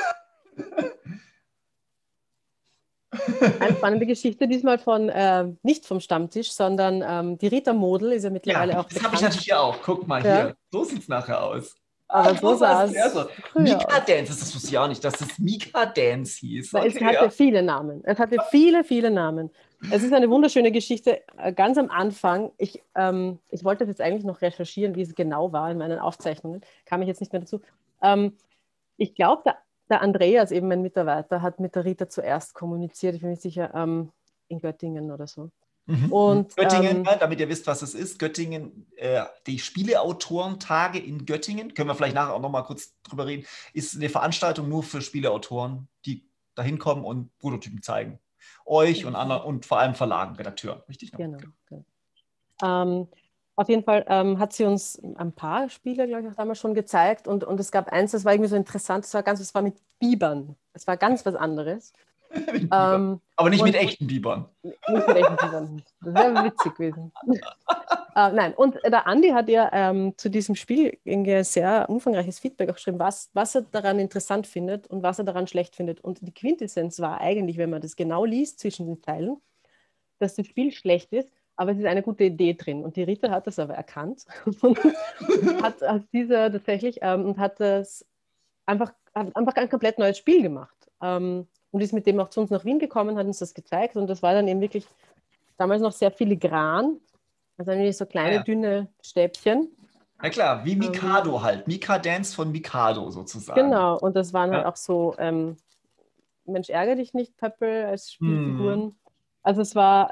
Eine spannende Geschichte, diesmal von nicht vom Stammtisch, sondern die Rita Model ist ja Ja, mittlerweile auch das habe ich bekannt. natürlich auch. Guck mal Ja, hier. So sieht es nachher aus. Ah, aber so so sah sah es zuerst aus. es früher Mika aus. Dance, das wusste ich auch nicht, dass es Mika Dance hieß. Weil es Okay, ja. hatte viele Namen. Es hatte viele, viele Namen. Es ist eine wunderschöne Geschichte. Ganz am Anfang, ich wollte das jetzt eigentlich noch recherchieren, wie es genau war in meinen Aufzeichnungen, kam ich jetzt nicht mehr dazu. Ähm, Ich glaube, der Andreas, eben mein Mitarbeiter, hat mit der Rita zuerst kommuniziert, ich bin mir sicher, in Göttingen oder so. Mhm. Mhm. Und Göttingen, ja, damit ihr wisst, was es ist. Göttingen, die Spieleautorentage in Göttingen, können wir vielleicht nachher auch noch mal kurz drüber reden, ist eine Veranstaltung nur für Spieleautoren, die da hinkommen und Prototypen zeigen. Euch und anderen und vor allem Verlagen, Redakteuren, richtig? Ne? genau. Genau. Ähm, auf jeden Fall hat sie uns ein paar Spiele, glaube ich, auch damals schon gezeigt. Und es gab eins, das war irgendwie so interessant, das war mit Bibern. Es war ganz was anderes. Mit Bibern. Ähm, Aber nicht mit und echten Bibern. nicht mit echten Bibern. Das wäre witzig gewesen. Nein, und der Andi hat ja zu diesem Spiel irgendwie ein sehr umfangreiches Feedback auch geschrieben, was er daran interessant findet und was er daran schlecht findet. Und die Quintessenz war eigentlich, wenn man das genau liest zwischen den Teilen, dass das Spiel schlecht ist, aber es ist eine gute Idee drin. Und die Rita hat das aber erkannt und hat aus dieser tatsächlich und hat das einfach ein komplett neues Spiel gemacht. Und ist mit dem auch zu uns nach Wien gekommen, hat uns das gezeigt und das war dann eben wirklich damals noch sehr filigran, also eigentlich so Ah, kleine, ja. dünne Stäbchen. Na klar, wie Ähm, Mikado halt. Mika Dance von Mikado sozusagen. genau, und das waren halt Ja. auch so Mensch, ärgere dich nicht, Pöppel als Hm. Spielfiguren. Also es war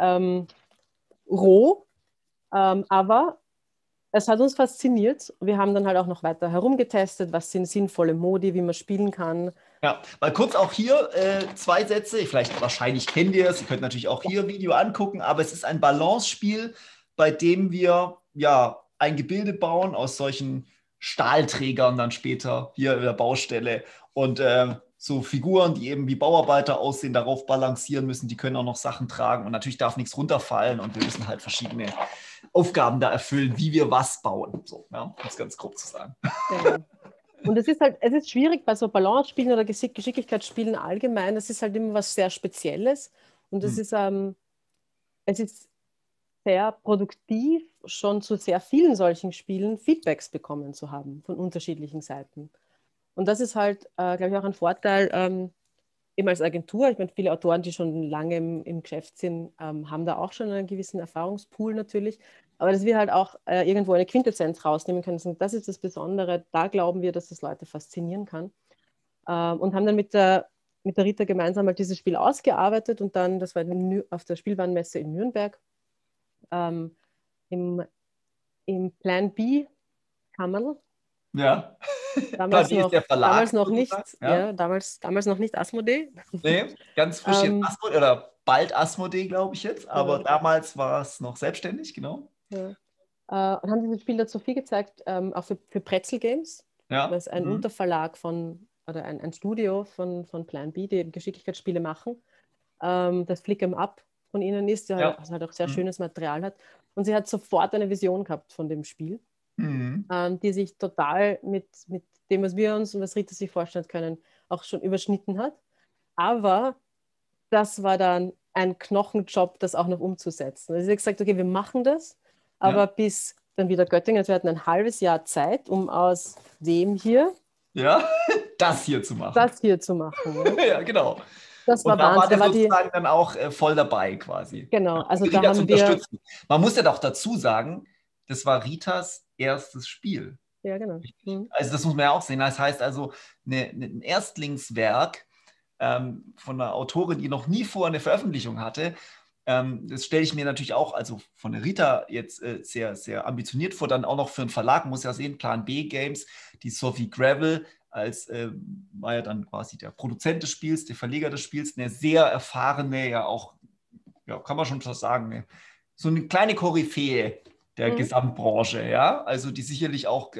roh, aber es hat uns fasziniert. Wir haben dann halt auch noch weiter herumgetestet, was sind sinnvolle Modi, wie man spielen kann. Ja, mal kurz auch hier zwei Sätze. Vielleicht, wahrscheinlich kennt ihr es. Ihr könnt natürlich auch Ja. hier Video angucken, aber es ist ein Balance-Spiel, bei dem wir ja ein Gebilde bauen aus solchen Stahlträgern dann später hier in der Baustelle und so Figuren, die eben wie Bauarbeiter aussehen, darauf balancieren müssen. Die können auch noch Sachen tragen und natürlich darf nichts runterfallen und wir müssen halt verschiedene Aufgaben da erfüllen, wie wir was bauen. So, ja, um es ganz grob zu sagen. Genau. Und es ist halt, es ist schwierig bei so Balance-Spielen oder Geschicklichkeitsspielen allgemein. Es ist halt immer was sehr Spezielles. Und Hm. es ist sehr produktiv, schon zu sehr vielen solchen Spielen Feedbacks bekommen zu haben von unterschiedlichen Seiten. Und das ist halt, glaube ich, auch ein Vorteil, eben als Agentur. Ich meine, viele Autoren, die schon lange im Geschäft sind, haben da auch schon einen gewissen Erfahrungspool natürlich. Aber dass wir halt auch irgendwo eine Quintessenz rausnehmen können, sagen, das ist das Besondere, da glauben wir, dass das Leute faszinieren kann. Und haben dann mit der Rita gemeinsam halt dieses Spiel ausgearbeitet und dann, das war auf der Spielwarenmesse in Nürnberg, ähm, im, im Plan B Kammerl. Ja. Damals Plané ist der noch, damals Verlag noch sozusagen. nicht, Ja. ja, damals noch nicht Asmodee. Nee, ganz frisch jetzt Ähm, Asmodee oder bald Asmodee, glaube ich jetzt. Aber ja, damals war es noch selbstständig, genau. ja. Und haben dieses Spiel dazu viel gezeigt, auch für Pretzel Games, Ja. was ein Mhm. Unterverlag oder ein Studio von Plan B, die eben Geschicklichkeitsspiele machen, das Flick 'em Up von ihnen ist, der halt, Ja. also halt auch sehr Mhm. schönes Material hat. Und sie hat sofort eine Vision gehabt von dem Spiel, Mhm. die sich total mit dem, was wir uns und was Rita sich vorstellen können, auch schon überschnitten hat. Aber das war dann ein Knochenjob, das auch noch umzusetzen. Also sie hat gesagt, okay, wir machen das, aber Ja. bis dann wieder Göttingen, also wir hatten ein halbes Jahr Zeit, um aus dem hier Ja. Das hier zu machen. das hier zu machen. Ja. Ja, genau. Das Und war da war Wahnsinn. Da der war die, sozusagen dann auch voll dabei quasi. genau, Um also da Rita zu haben wir, unterstützen. Man muss ja doch dazu sagen, das war Ritas erstes Spiel. ja genau. Hm. Also das muss man ja auch sehen. Das heißt also, ein Erstlingswerk von einer Autorin, die noch nie vorher eine Veröffentlichung hatte, das stelle ich mir natürlich auch, also von der Rita jetzt sehr, sehr ambitioniert vor, dann auch noch für einen Verlag, muss ja sehen, Plan B Games, die Sophie Gravel war ja dann quasi der Produzent des Spiels, der Verleger des Spiels, eine sehr erfahrene, ja auch, ja, kann man schon fast sagen, so eine kleine Koryphäe der Hm. Gesamtbranche, ja, also die sicherlich auch,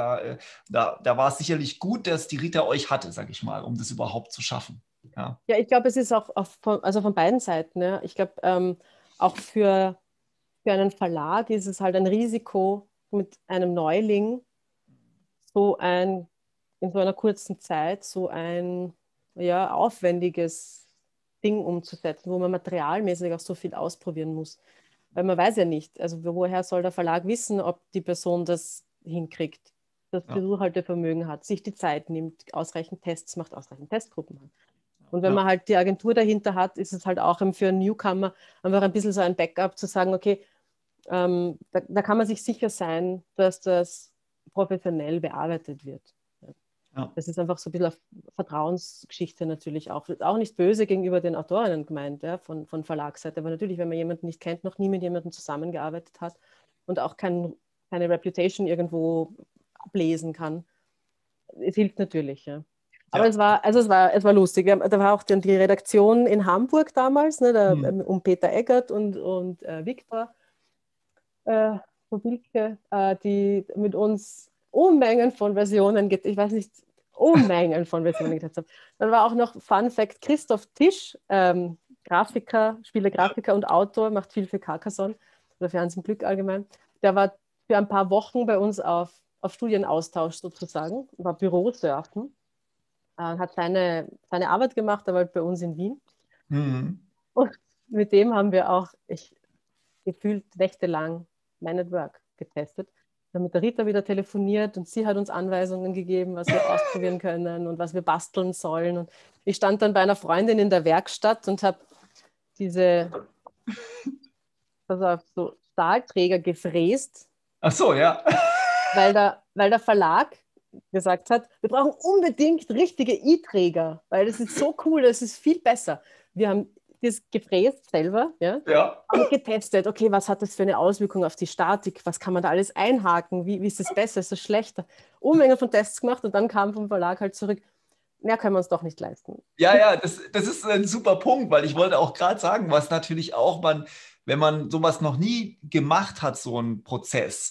da war es sicherlich gut, dass die Rita euch hatte, sag ich mal, um das überhaupt zu schaffen, ja. Ja, ich glaube, es ist auch also von beiden Seiten. Ja. Ich glaube, auch für einen Verlag ist es halt ein Risiko, mit einem Neuling so ein, in so einer kurzen Zeit so ein ja, aufwendiges Ding umzusetzen, wo man materialmäßig auch so viel ausprobieren muss. Weil man weiß ja nicht, also woher soll der Verlag wissen, ob die Person das hinkriegt, das Ja, Durchhaltevermögen hat, sich die Zeit nimmt, ausreichend Tests macht, ausreichend Testgruppen hat. Und wenn ja, man halt die Agentur dahinter hat, ist es halt auch für einen Newcomer einfach ein bisschen so ein Backup zu sagen, okay, da kann man sich sicher sein, dass das professionell bearbeitet wird. ja, Das ist einfach so ein bisschen eine Vertrauensgeschichte natürlich auch. Auch nicht böse gegenüber den Autorinnen gemeint, ja, von Verlagsseite. Aber natürlich, wenn man jemanden nicht kennt, noch nie mit jemandem zusammengearbeitet hat und auch keine Reputation irgendwo ablesen kann, es hilft natürlich. Ja. Aber ja. es war lustig. Da war auch die Redaktion in Hamburg damals, ne, Hm. um Peter Eggert und Viktor Mobilke, die mit uns Unmengen von Versionen, ich weiß nicht, Unmengen von Versionen getestet haben. Dann war auch noch Fun Fact: Christoph Tisch, Grafiker, Spielegrafiker und Autor, macht viel für Carcassonne oder für Hans im Glück allgemein. Der war für ein paar Wochen bei uns auf Studienaustausch sozusagen, war Bürosurfen, hat seine Arbeit gemacht, aber halt bei uns in Wien. Hm. Und mit dem haben wir auch, gefühlt nächtelang Man at Work getestet. Wir haben mit der Rita wieder telefoniert und sie hat uns Anweisungen gegeben, was wir ausprobieren können und was wir basteln sollen. Und ich stand dann bei einer Freundin in der Werkstatt und habe diese, pass auf, so Stahlträger gefräst, Ach so, ja. weil der Verlag gesagt hat, wir brauchen unbedingt richtige E-Träger, weil das ist so cool, das ist viel besser. Wir haben das gefräst selber, ja, Ja. haben getestet, okay, was hat das für eine Auswirkung auf die Statik, was kann man da alles einhaken, wie ist es besser, ist es schlechter? Unmengen von Tests gemacht und dann kam vom Verlag halt zurück, mehr können wir uns doch nicht leisten. Ja, ja, das ist ein super Punkt, weil ich wollte auch gerade sagen, was natürlich auch wenn man sowas noch nie gemacht hat, so einen Prozess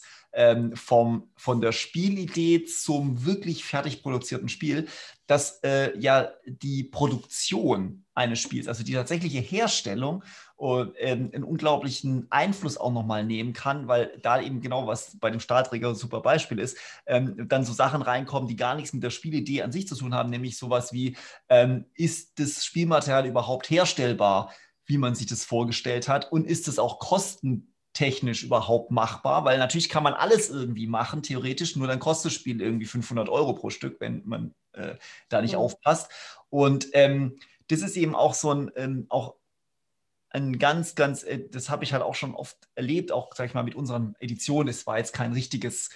von der Spielidee zum wirklich fertig produzierten Spiel, dass ja die Produktion eines Spiels, also die tatsächliche Herstellung, einen unglaublichen Einfluss auch nochmal nehmen kann, weil da eben genau, was bei dem Stahlträger ein super Beispiel ist, dann so Sachen reinkommen, die gar nichts mit der Spielidee an sich zu tun haben, nämlich sowas wie, ist das Spielmaterial überhaupt herstellbar, wie man sich das vorgestellt hat? Und ist es auch kostentechnisch überhaupt machbar? Weil natürlich kann man alles irgendwie machen, theoretisch, nur dann kostet das Spiel irgendwie 500 € pro Stück, wenn man da nicht Mhm. aufpasst. Und das ist eben auch so auch ein das habe ich halt auch schon oft erlebt, auch, sag ich mal, mit unseren Editionen. Es war jetzt kein richtiges,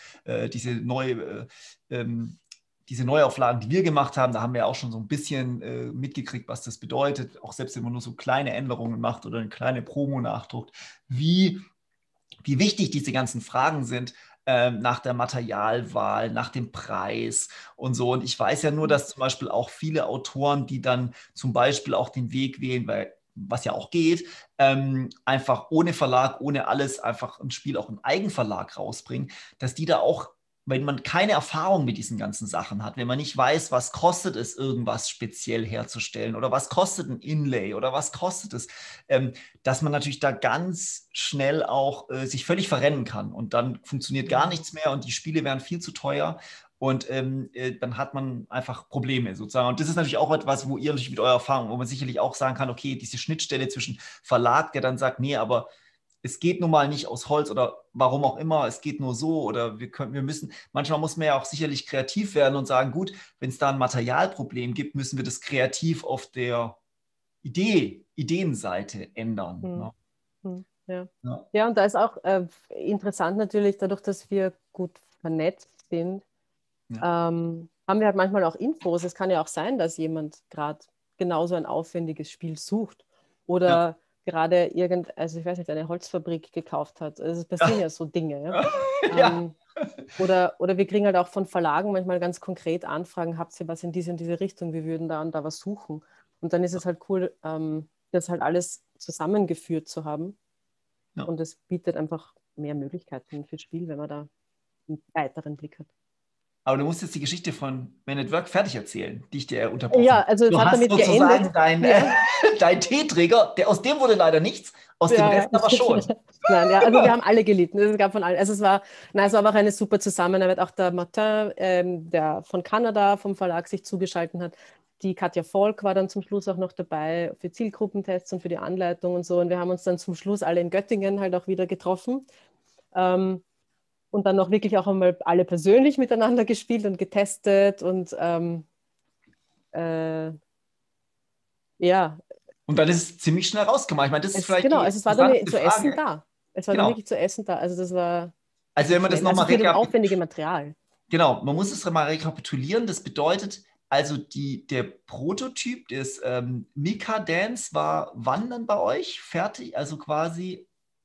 diese Neuauflagen, die wir gemacht haben, da haben wir auch schon so ein bisschen mitgekriegt, was das bedeutet. Auch selbst wenn man nur so kleine Änderungen macht oder eine kleine Promo nachdruckt, wie wie wichtig diese ganzen Fragen sind, nach der Materialwahl, nach dem Preis und so. Und ich weiß ja nur, dass zum Beispiel auch viele Autoren, die dann zum Beispiel auch den Weg wählen, weil was ja auch geht, einfach ohne Verlag, ohne alles, einfach ein Spiel auch im Eigenverlag rausbringen, dass die da auch, wenn man keine Erfahrung mit diesen ganzen Sachen hat, wenn man nicht weiß, was kostet es, irgendwas speziell herzustellen oder was kostet ein Inlay oder was kostet es, dass man natürlich da ganz schnell auch sich völlig verrennen kann und dann funktioniert gar nichts mehr und die Spiele werden viel zu teuer. Und dann hat man einfach Probleme sozusagen. Und das ist natürlich auch etwas, wo ihr natürlich mit eurer Erfahrung, wo man sicherlich auch sagen kann, okay, diese Schnittstelle zwischen Verlag, der dann sagt, nee, aber es geht nun mal nicht aus Holz oder warum auch immer, es geht nur so oder wir müssen, manchmal muss man ja auch sicherlich kreativ werden und sagen, gut, wenn es da ein Materialproblem gibt, müssen wir das kreativ auf der Ideenseite ändern. Ne? Ja. Ja. Ja, und da ist auch interessant natürlich, dadurch, dass wir gut vernetzt sind, haben wir halt manchmal auch Infos. Es kann ja auch sein, dass jemand gerade genauso ein aufwendiges Spiel sucht oder gerade also ich weiß nicht, eine Holzfabrik gekauft hat. Also es passieren ja so Dinge. Ja? Ja. Oder wir kriegen halt auch von Verlagen manchmal ganz konkret Anfragen, habt ihr was in diese und diese Richtung, wir würden da und da was suchen. Und dann ist es halt cool, das halt alles zusammengeführt zu haben. Ja. Und es bietet einfach mehr Möglichkeiten fürs Spiel, wenn man da einen weiteren Blick hat. Aber du musst jetzt die Geschichte von Man at Work fertig erzählen, die ich dir unterbrochen Ja, habe. also es Du hat hast damit sozusagen geendet. dein Teeträger, aus dem wurde leider nichts, aus dem Rest aber schon. Nein, ja, also wir haben alle gelitten. Es gab von allen. Also es war aber auch eine super Zusammenarbeit. Auch der Martin, der von Kanada vom Verlag sich zugeschaltet hat. Die Katja Volk war dann zum Schluss auch noch dabei für Zielgruppentests und für die Anleitung und so. Und wir haben uns dann zum Schluss alle in Göttingen halt auch wieder getroffen. Und dann noch wirklich auch einmal alle persönlich miteinander gespielt und getestet und ja. Und dann ist es ziemlich schnell rausgemacht. Ich meine, das ist vielleicht Genau, die also es war dann interessanteste zu Essen Frage. da. Es war dann Genau. wirklich zu Essen da. Also das war Also wenn man das schnell. Also nochmal für das aufwendige Material. Genau, man muss es mal rekapitulieren. Das bedeutet, also der Prototyp des Mika Dance war wann dann bei euch fertig? Also quasi.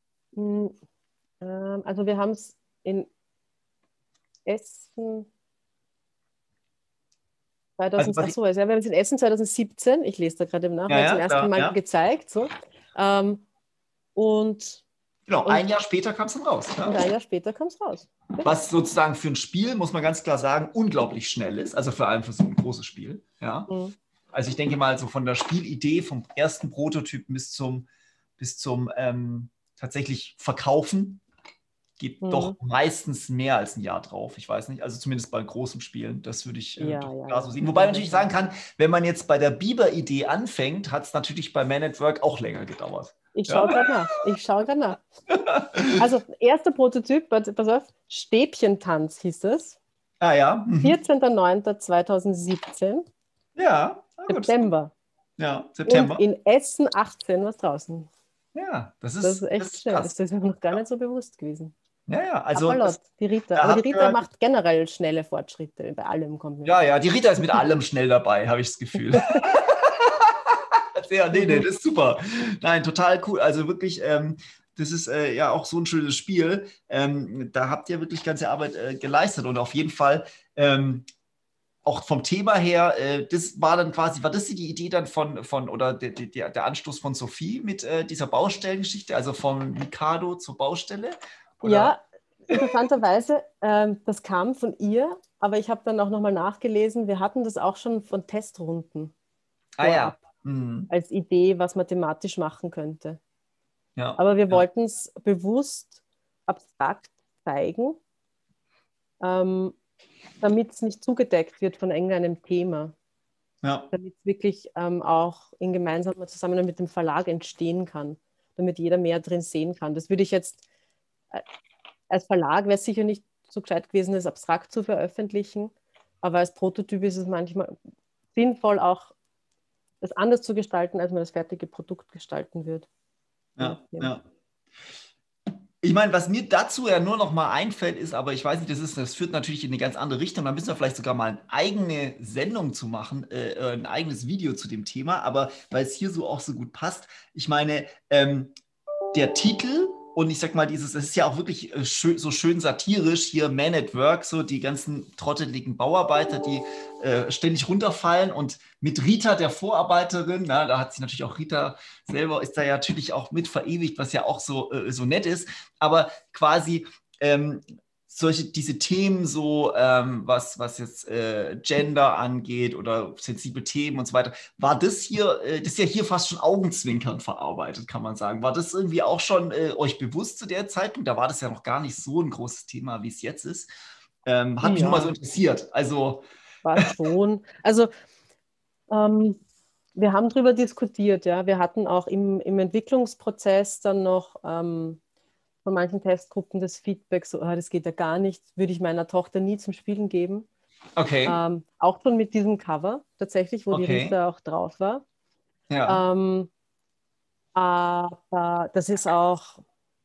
Also wir haben es in Essen Also wir haben es in Essen 2017, ich lese da gerade nach, zum ersten Mal gezeigt. So. Und genau, ein Jahr später kam es dann raus. Ja? Und ein Jahr später kam es raus. Was sozusagen für ein Spiel, muss man ganz klar sagen, unglaublich schnell ist. Also vor allem für so ein großes Spiel. Ja? Also ich denke mal, so von der Spielidee, vom ersten Prototypen bis zum tatsächlich Verkaufen, geht doch meistens mehr als ein Jahr drauf. Ich weiß nicht, also zumindest bei großen Spielen, das würde ich klar so sehen. Wobei man natürlich sagen kann, wenn man jetzt bei der Biber-Idee anfängt, hat es natürlich bei Man at Work auch länger gedauert. Ich schaue gerade nach. Also, erster Prototyp, pass auf, Stäbchentanz hieß es. Ah ja. 14.09.2017. Ja. September. Ja, September. Und in Essen 18 was draußen. Ja, das ist echt schnell. Das ist mir noch gar nicht so bewusst gewesen. Ja, also. Die Rita. Aber die Rita macht generell schnelle Fortschritte bei allem. Ja, die Rita ist mit allem schnell dabei, habe ich das Gefühl. Ja, nee, das ist super. Nein, total cool. Also wirklich, das ist ja auch so ein schönes Spiel. Da habt ihr wirklich ganze Arbeit geleistet und auf jeden Fall auch vom Thema her, das war dann quasi, war das die Idee dann von oder der Anstoß von Sophie mit dieser Baustellengeschichte, also von Mikado zur Baustelle? Oder? Ja, interessanterweise, das kam von ihr, aber ich habe dann auch nochmal nachgelesen, wir hatten das auch schon von Testrunden vorab als Idee, was man thematisch machen könnte. Ja, aber wir wollten es bewusst abstrakt zeigen, damit es nicht zugedeckt wird von irgendeinem Thema. Ja. Damit es wirklich auch in gemeinsamer Zusammenarbeit mit dem Verlag entstehen kann, damit jeder mehr drin sehen kann. Das würde ich jetzt als Verlag wäre es sicher nicht so gescheit gewesen, das abstrakt zu veröffentlichen, aber als Prototyp ist es manchmal sinnvoll, auch das anders zu gestalten, als man das fertige Produkt gestalten wird. Ja. Ich meine, was mir dazu ja nur noch mal einfällt, ist, aber ich weiß nicht, das führt natürlich in eine ganz andere Richtung. Da müssen wir vielleicht sogar mal eine eigene Sendung zu machen, ein eigenes Video zu dem Thema. Aber weil es hier so auch so gut passt, ich meine, der Titel und ich sag mal, es ist ja auch wirklich so schön satirisch hier, Man at Work, so die ganzen trotteligen Bauarbeiter, die ständig runterfallen und mit Rita, der Vorarbeiterin, na, da hat sich natürlich auch Rita selber, ist da ja natürlich auch mit verewigt, was ja auch so nett ist, aber quasi diese Themen so, was jetzt Gender angeht oder sensible Themen und so weiter, war das hier, das ist ja hier fast schon augenzwinkernd verarbeitet, kann man sagen. War das irgendwie auch schon euch bewusst zu der Zeitpunkt? Da war das ja noch gar nicht so ein großes Thema, wie es jetzt ist. Hat mich nur mal so interessiert. Also, war schon. Also wir haben darüber diskutiert, ja. Wir hatten auch im Entwicklungsprozess dann noch von manchen Testgruppen das Feedback, so, das geht ja gar nicht, würde ich meiner Tochter nie zum Spielen geben. okay. Auch schon mit diesem Cover tatsächlich, wo die Rita auch drauf war. Ja. Aber das ist auch,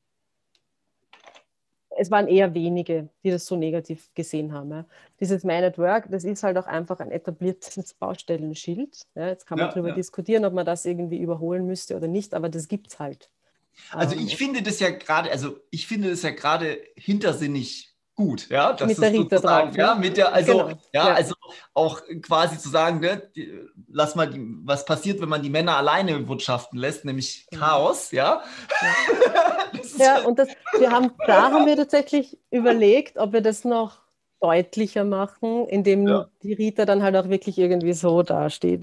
es waren eher wenige, die das so negativ gesehen haben. Ja. Dieses Man at Work, das ist halt auch einfach ein etabliertes Baustellenschild. Ja. Jetzt kann man darüber diskutieren, ob man das irgendwie überholen müsste oder nicht, aber das gibt es halt. Also ich finde das ja gerade hintersinnig gut, ja, dass mit das der Rita sozusagen, drauf, ja, genau. also auch quasi zu sagen, ne, lass mal, was passiert, wenn man die Männer alleine wirtschaften lässt, nämlich Chaos, ja. Ja, und da haben wir tatsächlich überlegt, ob wir das noch deutlicher machen, indem die Rita dann halt auch wirklich irgendwie so dasteht.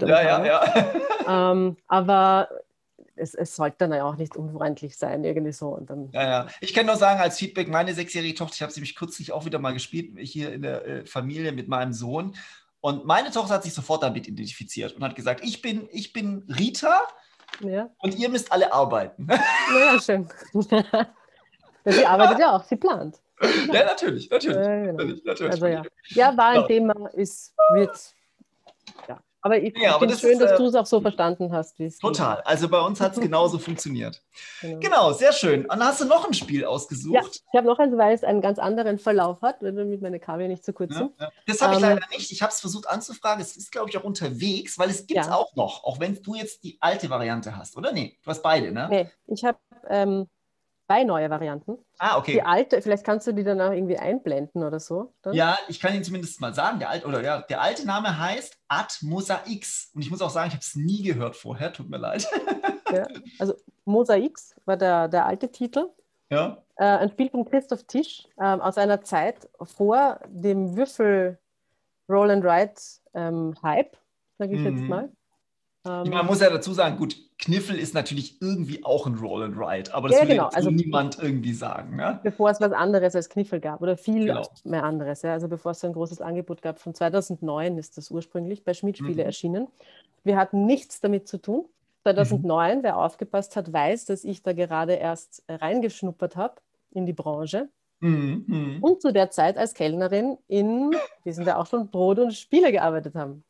Aber es sollte dann ja auch nicht unfreundlich sein, irgendwie so. Und dann, Ich kann nur sagen, als Feedback, meine 6-jährige Tochter, ich habe sie mich kürzlich auch wieder mal gespielt, hier in der Familie mit meinem Sohn. Und meine Tochter hat sich sofort damit identifiziert und hat gesagt, ich bin Rita und ihr müsst alle arbeiten. Ja, schön. Sie arbeitet ja auch, sie plant. Ja, natürlich. Genau. Also ja, war ein Thema, wird. Aber ich finde es schön, dass du es auch so verstanden hast, wie es total. Also bei uns hat es genauso funktioniert. Genau, sehr schön. Und hast du noch ein Spiel ausgesucht? Ja, ich habe noch eins, weil es einen ganz anderen Verlauf hat, wenn wir mit meiner Kabel nicht zu kurz sind. Das habe ich leider nicht. Ich habe es versucht anzufragen. Es ist, glaube ich, auch unterwegs, weil es gibt es auch noch, auch wenn du jetzt die alte Variante hast, oder? Nee, du hast beide, ne? Nee, ich habe 2 neue Varianten. Okay. Die alte, vielleicht kannst du die dann auch irgendwie einblenden oder so. Dann. Ja, ich kann Ihnen zumindest mal sagen, der alte Name heißt Ad Mosaics. Und ich muss auch sagen, ich habe es nie gehört vorher, tut mir leid. Ja, also Mosaics war der alte Titel. Ja. Ein Spiel von Christoph Tisch aus einer Zeit vor dem Würfel Roll and Write Hype, sage ich jetzt mal. Man muss ja dazu sagen, gut, Kniffel ist natürlich irgendwie auch ein Roll and Write, aber das würde jetzt also niemand irgendwie sagen. Ne? Bevor es was anderes als Kniffel gab oder viel mehr anderes. Ja? Also bevor es so ein großes Angebot gab, von 2009 ist das ursprünglich bei Schmidt Spiele erschienen. Wir hatten nichts damit zu tun. 2009, wer aufgepasst hat, weiß, dass ich da gerade erst reingeschnuppert habe in die Branche. Und zu der Zeit als Kellnerin wir sind ja auch schon Brot und Spiele gearbeitet haben.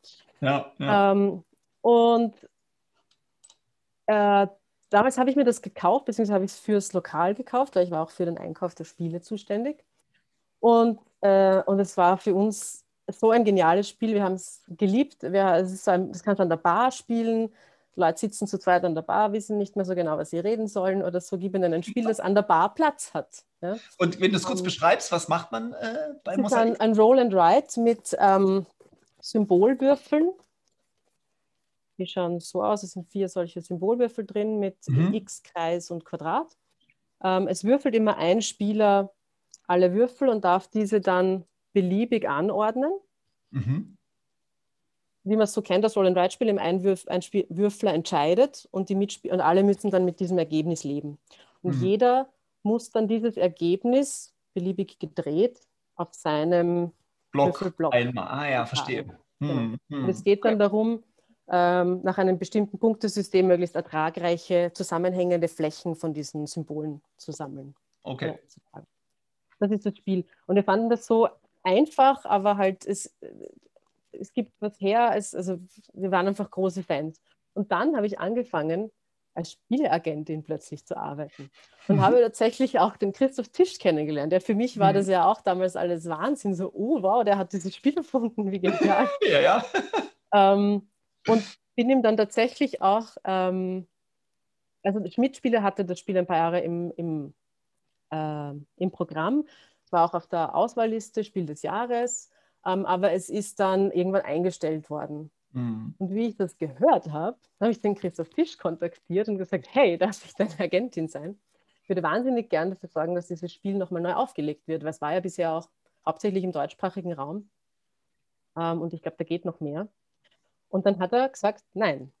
Und damals habe ich mir das gekauft, beziehungsweise habe ich es fürs Lokal gekauft, weil ich war auch für den Einkauf der Spiele zuständig. Und es war für uns so ein geniales Spiel. Wir haben es geliebt. Das kannst du an der Bar spielen. Leute sitzen zu zweit an der Bar, wissen nicht mehr so genau, was sie reden sollen oder so. Gib ihnen ein Spiel, das an der Bar Platz hat. Ja? Und wenn du es kurz beschreibst, was macht man bei Mosaik? Ein Roll and Write mit Symbolwürfeln. Die schauen so aus, es sind 4 solche Symbolwürfel drin mit X, Kreis und Quadrat. Es würfelt immer ein Spieler alle Würfel und darf diese dann beliebig anordnen. Wie man es so kennt, das Roll-and-Write-Spiel, ein Würfler entscheidet und und alle müssen dann mit diesem Ergebnis leben. Und jeder muss dann dieses Ergebnis beliebig gedreht auf seinem Würfelblock einmal. Verstehe. Genau. Und es geht dann darum, nach einem bestimmten Punktesystem möglichst ertragreiche, zusammenhängende Flächen von diesen Symbolen zu sammeln. Okay. Ja, das ist das Spiel. Und wir fanden das so einfach, aber halt, es gibt was her, also wir waren einfach große Fans. Und dann habe ich angefangen, als Spieleagentin plötzlich zu arbeiten. Und habe tatsächlich auch den Christoph Tisch kennengelernt. Für mich war das ja auch damals alles Wahnsinn. So, oh wow, der hat dieses Spiel erfunden, wie genial. Und bin ihm dann tatsächlich auch, also Schmidt-Spiele hatte das Spiel ein paar Jahre im im Programm. Es war auch auf der Auswahlliste Spiel des Jahres, aber es ist dann irgendwann eingestellt worden. Mhm. Und wie ich das gehört habe ich den Christoph Fisch kontaktiert und gesagt, hey, darf ich deine Agentin sein? Ich würde wahnsinnig gern dafür sorgen, dass dieses Spiel nochmal neu aufgelegt wird, weil es war ja bisher auch hauptsächlich im deutschsprachigen Raum. Und ich glaube, da geht noch mehr. Und dann hat er gesagt, nein.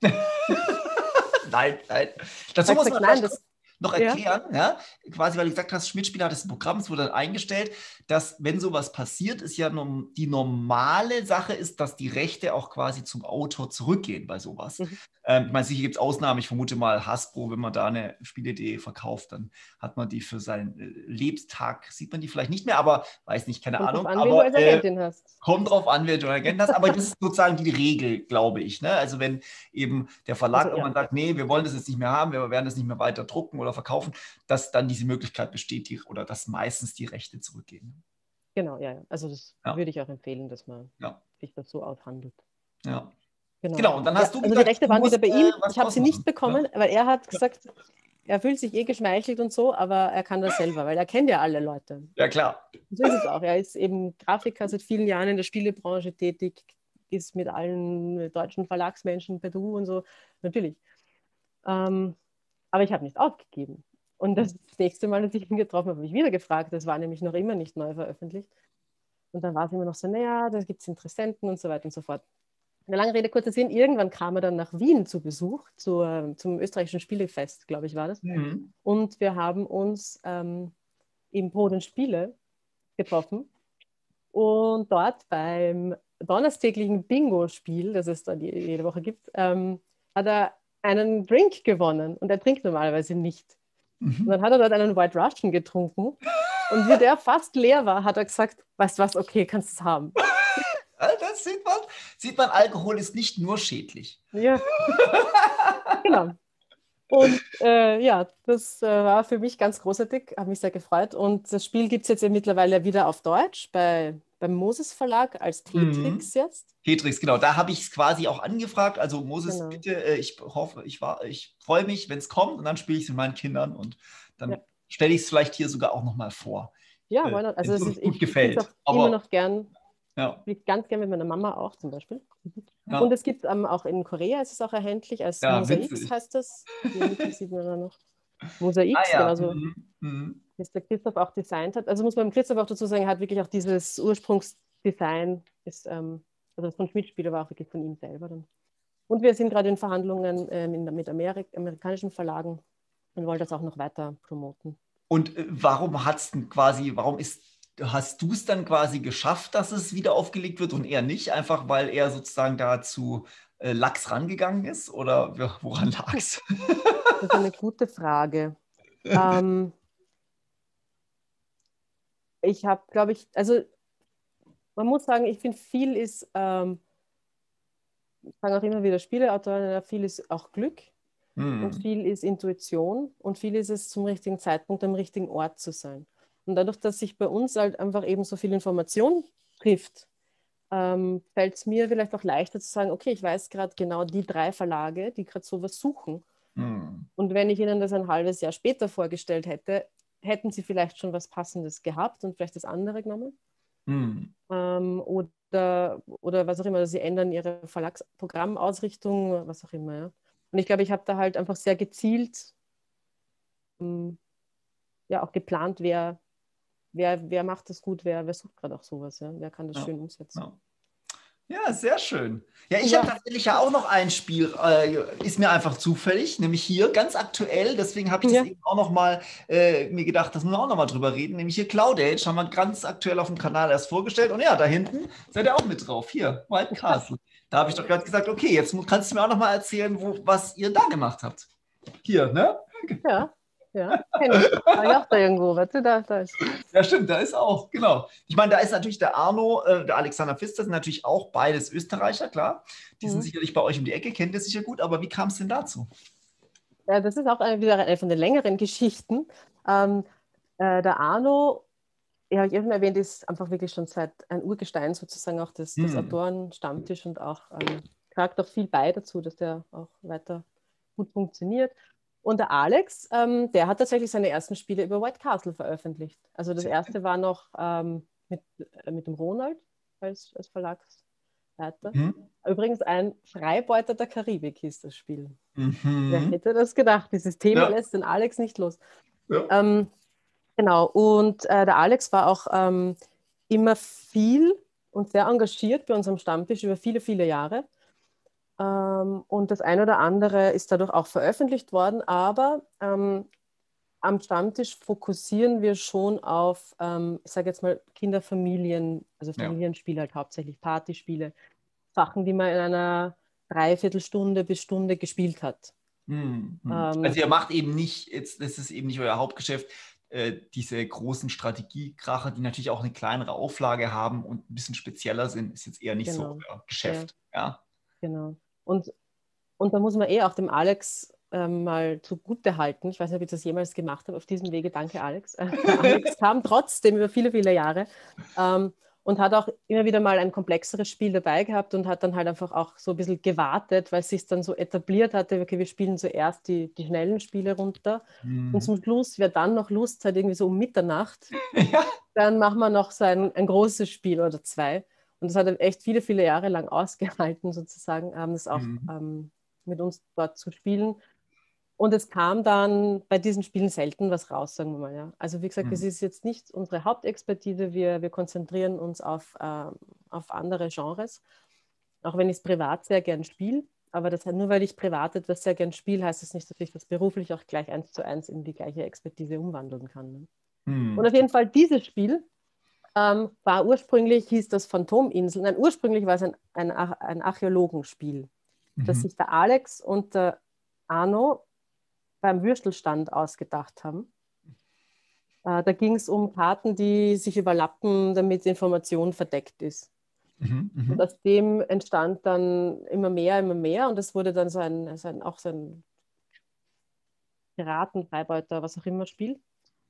Nein, nein. Er Dazu hat muss gesagt, man nein, vielleicht das, noch ja. erklären, ja, quasi, weil du gesagt hast, Schmidt-Spiel hat das Programm, es wurde dann eingestellt, dass, wenn sowas passiert, ist ja die normale Sache ist, dass die Rechte auch quasi zum Autor zurückgehen bei sowas. Mhm. Ich meine, sicher gibt es Ausnahmen. Ich vermute mal, Hasbro, wenn man da eine Spielidee verkauft, dann hat man die für seinen Lebenstag, sieht man die vielleicht nicht mehr, aber weiß nicht, keine Kommt drauf Ahnung. an, wen du Aber als Agentin hast. kommt drauf an, wer du Agent hast, aber das ist sozusagen die Regel, glaube ich. Ne? Also wenn eben der Also Verlag ja, irgendwann sagt, nee, wir wollen das jetzt nicht mehr haben, wir werden das nicht mehr weiter drucken oder verkaufen, dass dann diese Möglichkeit besteht, oder dass meistens die Rechte zurückgehen. genau, ja, ja. Also das Ja, würde ich auch empfehlen, dass man ja, sich das so aushandelt. ja. Genau. Genau, und dann Ja, hast du also die gesagt, Rechte du waren wieder musst bei ihm. was Ich habe draus sie nicht machen. bekommen, Ja, weil er hat ja. gesagt, er fühlt sich eh geschmeichelt und so, aber er kann das selber, weil er kennt ja alle Leute. Ja, klar. So ist es auch. Er ist eben Grafiker seit vielen Jahren in der Spielebranche tätig, ist mit allen deutschen Verlagsmenschen per Du und so, natürlich. Ähm, aber ich habe nicht aufgegeben. Und das nächste Mal, als ich ihn getroffen habe, habe ich wieder gefragt. Das war nämlich noch immer nicht neu veröffentlicht. Und dann war es immer noch so, naja, da gibt es Interessenten und so weiter und so fort. Eine lange Rede, kurzer Sinn. Irgendwann kam er dann nach Wien zu Besuch, zum österreichischen Spielefest, glaube ich, war das. Mhm. Und wir haben uns im Brot und Spiele getroffen. Und dort beim donnerstäglichen Bingo-Spiel, das es dann jede Woche gibt, hat er einen Drink gewonnen. Und er trinkt normalerweise nicht. Und Mhm. dann hat er dort einen White Russian getrunken. Und wie der fast leer war, hat er gesagt, weißt du was, okay, kannst du es haben. Das sieht man, Alkohol ist nicht nur schädlich. Ja, genau. Und ja, das war für mich ganz großartig, habe mich sehr gefreut. Und das Spiel gibt es jetzt ja mittlerweile wieder auf Deutsch beim Moses Verlag als Mhm. Tetrix jetzt. Tetrix, genau. Da habe ich es quasi auch angefragt. Also Moses, Genau. bitte, ich hoffe, ich freue mich, wenn es kommt und dann spiele ich es mit meinen Kindern und Ja, dann stelle ich es vielleicht hier sogar auch nochmal vor, ja, why not? Also wenn es das uns ist, gut ich spiele es auch gefällt. immer Aber noch gern, ja, spiele ganz gern mit meiner Mama auch zum Beispiel. Und ja, es gibt auch in Korea, ist es auch erhältlich, als ja, Mosaics witzig. heißt das. Hier in Mitte sieht man da noch. Ah Mosaics, ja. genauso Mhm. Mhm. wie es der Christoph auch designt hat. Also muss man beim Christoph auch dazu sagen, er hat wirklich auch dieses Ursprungsdesign, also von Schmidt-Spiel, aber auch wirklich von ihm selber dann. Und wir sind gerade in Verhandlungen mit amerikanischen Verlagen und wollen das auch noch weiter promoten. Und hast du es dann quasi geschafft, dass es wieder aufgelegt wird und er nicht? Einfach weil er sozusagen da zu lax rangegangen ist? Oder woran lag Puh, es? das ist eine gute Frage. Ähm, Ich habe, glaube ich, also man muss sagen, ich finde, viel ist, ich sage auch immer wieder Spieleautoren, ja, viel ist auch Glück und Hm. viel ist Intuition und viel ist es zum richtigen Zeitpunkt am richtigen Ort zu sein. Und dadurch, dass sich bei uns halt einfach eben so viel Information trifft, fällt es mir vielleicht auch leichter zu sagen, okay, ich weiß gerade genau die 3 Verlage, die gerade sowas suchen. Hm. Und wenn ich ihnen das ein halbes Jahr später vorgestellt hätte, hätten sie vielleicht schon was Passendes gehabt und vielleicht das andere genommen. Hm. Oder was auch immer, sie ändern ihre Verlagsprogrammausrichtung, was auch immer. Ja. Und ich glaube, ich habe da halt einfach sehr gezielt ähm, ja auch geplant, wer macht das gut, wer sucht gerade auch sowas, ja? Wer kann das Ja. schön umsetzen. Ja. Ja, sehr schön. Ja, ich habe Ja, tatsächlich ja auch noch ein Spiel, ist mir einfach zufällig, nämlich hier ganz aktuell, deswegen habe ich das ja, eben auch noch mal mir gedacht, das müssen wir auch noch mal drüber reden, nämlich hier Cloud Age, haben wir ganz aktuell auf dem Kanal erst vorgestellt und ja, da hinten seid ihr auch mit drauf, hier, White Castle. Da habe ich doch gerade gesagt, okay, jetzt kannst du mir auch noch mal erzählen, was ihr da gemacht habt. Hier, ne? ja, ja, kenne ich. Habe ich auch da irgendwo, warte, da ist. Ja, stimmt, da ist auch, genau. Ich meine, da ist natürlich der Arno, der Alexander Pfister, sind natürlich auch beides Österreicher, klar. Die sind Mhm. sicherlich bei euch um die Ecke, kennt ihr sicher gut, aber wie kam es denn dazu? Ja, das ist auch wieder eine von den längeren Geschichten. Ähm, der Arno, ja, ich habe schon erwähnt, ist einfach wirklich schon seit ein Urgestein sozusagen auch des Hm. Autorenstammtisch und auch tragt auch viel bei dazu, dass der auch weiter gut funktioniert. Und der Alex, der hat tatsächlich seine ersten Spiele über White Castle veröffentlicht. Also das erste war noch mit dem Ronald als Verlagsleiter. Mhm. Übrigens ein Freibeuter der Karibik hieß das Spiel. Wer Mhm. hätte das gedacht? Dieses Thema Ja, lässt den Alex nicht los. ja. Ähm, genau, und der Alex war auch immer viel und sehr engagiert bei unserem Stammtisch über viele, viele Jahre. Und das eine oder andere ist dadurch auch veröffentlicht worden, aber am Stammtisch fokussieren wir schon auf, ich sage jetzt mal, Kinderfamilien, also Ja. Familienspiele, halt hauptsächlich Partyspiele, Sachen, die man in einer Dreiviertelstunde bis Stunde gespielt hat. Mhm. Ähm, Also ihr macht eben nicht, jetzt, das ist eben nicht euer Hauptgeschäft, diese großen Strategiekracher, die natürlich auch eine kleinere Auflage haben und ein bisschen spezieller sind, ist jetzt eher nicht so genau, euer ja, Geschäft. Ja. genau. Und da muss man auch dem Alex mal zugute halten. Ich weiß nicht, ob ich das jemals gemacht habe auf diesem Wege. Danke, Alex. Der Alex kam trotzdem über viele, viele Jahre und hat auch immer wieder mal ein komplexeres Spiel dabei gehabt und hat dann halt einfach auch so ein bisschen gewartet, weil es sich dann so etabliert hatte, okay, wir spielen zuerst die schnellen Spiele runter und Mhm. zum Schluss, wer dann noch Lust hat, irgendwie so um Mitternacht, Ja. dann machen wir noch so ein großes Spiel oder zwei. Und das hat er echt viele, viele Jahre lang ausgehalten, sozusagen, das auch Mhm. mit uns dort zu spielen. Und es kam dann bei diesen Spielen selten was raus, sagen wir mal. Ja. Also wie gesagt, das Mhm. ist jetzt nicht unsere Hauptexpertise. Wir konzentrieren uns auf andere Genres, auch wenn ich es privat sehr gern spiele. Aber das, nur weil ich privat etwas sehr gern spiele, heißt es nicht, dass ich das beruflich auch gleich 1:1 in die gleiche Expertise umwandeln kann. Ne? Und Mhm. auf jeden Fall dieses Spiel war ursprünglich, hieß das Phantominsel. Nein, ursprünglich war es ein Archäologenspiel, das Mhm. sich der Alex und der Arno beim Würstelstand ausgedacht haben. Da ging es um Karten, die sich überlappen, damit Information verdeckt ist. Mhm. Und Mhm. aus dem entstand dann immer mehr. Und es wurde dann auch so ein Piraten, Freibeuter, was auch immer Spiel.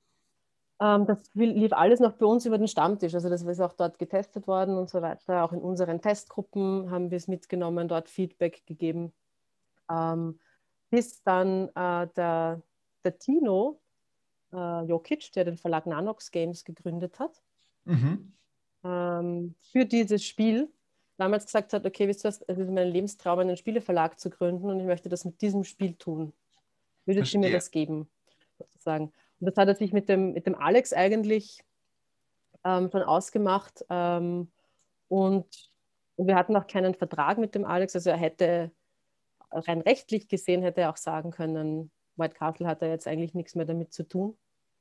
Das lief alles noch bei uns über den Stammtisch. Also das ist auch dort getestet worden und so weiter. Auch in unseren Testgruppen haben wir es mitgenommen, dort Feedback gegeben. Ähm, bis dann der Tino Jokic, der den Verlag Nanox Games gegründet hat, Mhm. für dieses Spiel damals gesagt hat, okay, wisst ihr was, es ist mein Lebenstraum, einen Spieleverlag zu gründen und ich möchte das mit diesem Spiel tun. Würdet ihr mir Verstehe. das geben? Sozusagen. Und das hat er sich mit dem Alex eigentlich schon ausgemacht. Und, und wir hatten auch keinen Vertrag mit dem Alex. Also er hätte rein rechtlich gesehen, hätte er auch sagen können, White Castle hat er jetzt eigentlich nichts mehr damit zu tun.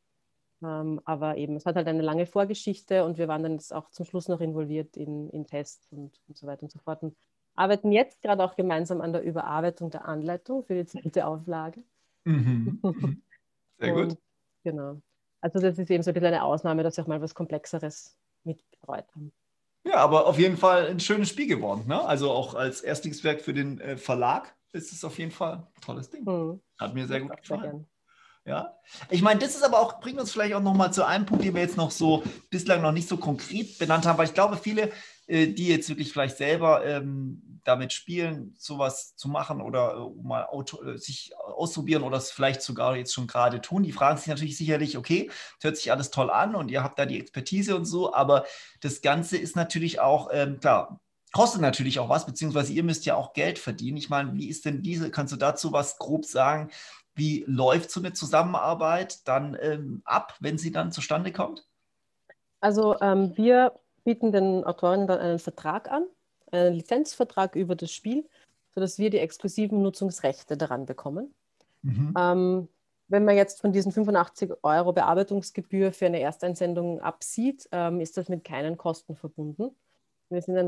Aber eben, es hat halt eine lange Vorgeschichte und wir waren dann jetzt auch zum Schluss noch involviert in Tests und so weiter und so fort. Und arbeiten jetzt gerade auch gemeinsam an der Überarbeitung der Anleitung für die zweite Auflage. Mhm. Mhm. Sehr gut. Und genau. Also das ist eben so ein bisschen eine Ausnahme, dass wir auch mal was Komplexeres mitbetreut haben. Ja, aber auf jeden Fall ein schönes Spiel geworden. Ne? Also auch als Erstlingswerk für den Verlag ist es auf jeden Fall ein tolles Ding. Hm. Hat mir sehr Macht gut auch sehr gefallen. gern. Ja, ich meine, das ist aber auch, bringt uns vielleicht auch nochmal zu einem Punkt, den wir jetzt noch so bislang noch nicht so konkret benannt haben, weil ich glaube, viele, die jetzt wirklich vielleicht selber damit spielen, sowas zu machen oder mal sich ausprobieren oder es vielleicht sogar jetzt schon gerade tun, die fragen sich natürlich sicherlich, okay, das hört sich alles toll an und ihr habt da die Expertise und so, aber das Ganze ist natürlich auch, klar, kostet natürlich auch was, beziehungsweise ihr müsst ja auch Geld verdienen. Ich meine, wie ist denn diese, kannst du dazu was grob sagen? Wie läuft so eine Zusammenarbeit dann ab, wenn sie dann zustande kommt? Also wir bieten den Autoren dann einen Vertrag an, einen Lizenzvertrag über das Spiel, sodass wir die exklusiven Nutzungsrechte daran bekommen. Mhm. Ähm, wenn man jetzt von diesen 85 € Bearbeitungsgebühr für eine Ersteinsendung absieht, ist das mit keinen Kosten verbunden. Wir sind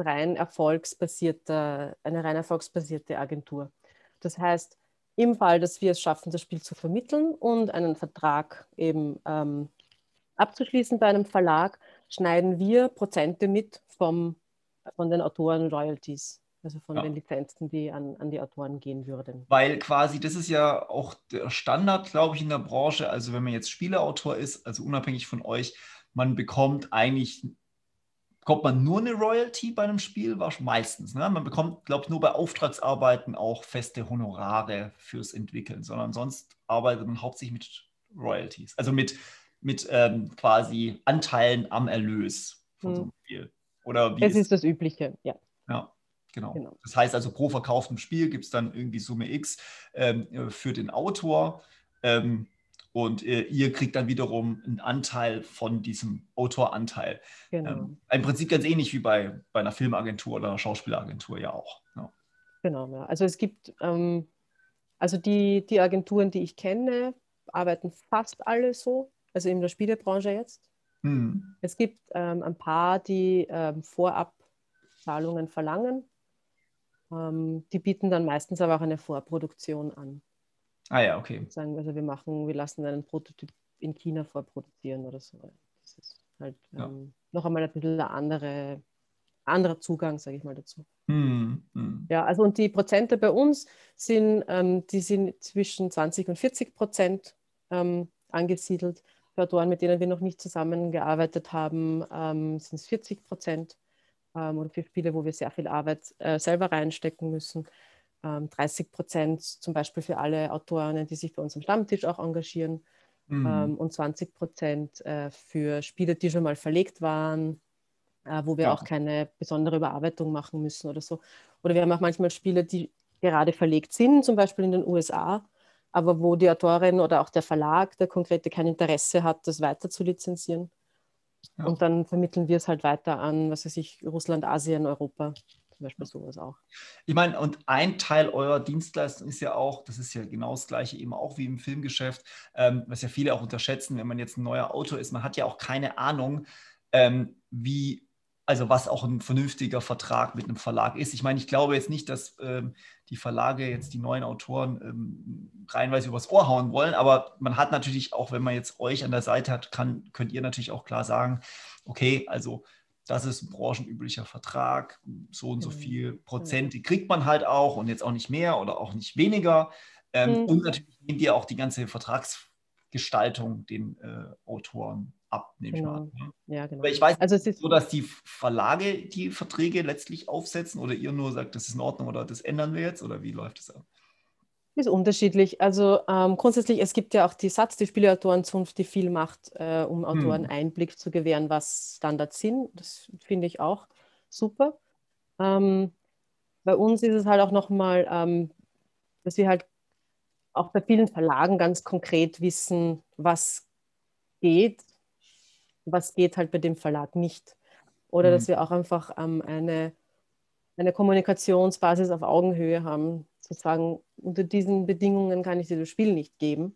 eine rein erfolgsbasierte Agentur. Das heißt, im Fall, dass wir es schaffen, das Spiel zu vermitteln und einen Vertrag eben abzuschließen bei einem Verlag, schneiden wir Prozente mit von den Autoren-Royalties, also von den Ja. Lizenzen, die an die Autoren gehen würden. Weil quasi, das ist ja auch der Standard, glaube ich, in der Branche. Also wenn man jetzt Spieleautor ist, also unabhängig von euch, man bekommt eigentlich bekommt man nur eine Royalty bei einem Spiel? Meistens. Ne? Man bekommt, glaube ich, nur bei Auftragsarbeiten auch feste Honorare fürs Entwickeln, sondern sonst arbeitet man hauptsächlich mit Royalties. Also mit quasi Anteilen am Erlös von so Hm. einem Spiel. Oder wie Es ist ist das Übliche, ja, ja, genau. genau. Das heißt also, pro verkauftem Spiel gibt es dann irgendwie Summe X für den Autor. Ähm, und ihr kriegt dann wiederum einen Anteil von diesem Autoranteil. Genau, Im Prinzip ganz ähnlich wie bei einer Filmagentur oder einer Schauspielagentur ja auch. Ja. genau. Ja. Also es gibt, also die Agenturen, die ich kenne, arbeiten fast alle so, also in der Spielebranche jetzt. Hm. Es gibt ein paar, die Vorabzahlungen verlangen. Die bieten dann meistens aber auch eine Vorproduktion an. Ah ja, okay. Sagen, also wir lassen einen Prototyp in China vorproduzieren oder so. Das ist halt Ja. noch einmal ein bisschen anderer Zugang, sage ich mal dazu. Hm. Hm. Ja, also und die Prozente bei uns die sind zwischen 20 und 40% angesiedelt. Für Autoren, mit denen wir noch nicht zusammengearbeitet haben, sind es 40%. Oder für Spiele, wo wir sehr viel Arbeit selber reinstecken müssen. 30% zum Beispiel für alle Autoren, die sich bei uns am Stammtisch auch engagieren. Hm. Und 20% für Spiele, die schon mal verlegt waren, wo wir Ja. auch keine besondere Überarbeitung machen müssen oder so. Oder wir haben auch manchmal Spiele, die gerade verlegt sind, zum Beispiel in den USA, aber wo die Autorin oder auch der Verlag, der konkrete, kein Interesse hat, das weiter zu lizenzieren. Ja. Und dann vermitteln wir es halt weiter an, was weiß ich, Russland, Asien, Europa, zum Beispiel sowas auch. Ich meine, und ein Teil eurer Dienstleistung ist ja auch, das ist ja genau das Gleiche eben auch wie im Filmgeschäft, was ja viele auch unterschätzen, wenn man jetzt ein neuer Autor ist, man hat ja auch keine Ahnung, wie, also was auch ein vernünftiger Vertrag mit einem Verlag ist. Ich meine, ich glaube jetzt nicht, dass die Verlage jetzt die neuen Autoren reihenweise übers Ohr hauen wollen, aber man hat natürlich auch, wenn man jetzt euch an der Seite hat, könnt ihr natürlich auch klar sagen, okay, also das ist ein branchenüblicher Vertrag, so und so Genau. viel Ja. Prozent, die kriegt man halt auch und jetzt auch nicht mehr oder auch nicht weniger. Und natürlich nehmt ihr auch die ganze Vertragsgestaltung den Autoren ab, nehme ich mal an. Genau. Ne? Ja, Aber genau. ich weiß Also nicht, es ist, so dass die Verlage die Verträge letztlich aufsetzen oder ihr nur sagt, das ist in Ordnung oder das ändern wir jetzt oder wie läuft das ab? ist unterschiedlich. Also grundsätzlich, es gibt ja auch die Satz, die Spieleautorenzunft, die viel macht, um Autoren Hm. Einblick zu gewähren, was Standards sind. Das finde ich auch super. Ähm, Bei uns ist es halt auch nochmal, dass wir halt auch bei vielen Verlagen ganz konkret wissen, geht, was geht halt bei dem Verlag nicht. Oder Hm. dass wir auch einfach eine Kommunikationsbasis auf Augenhöhe haben, zu sagen, unter diesen Bedingungen kann ich dir das Spiel nicht geben,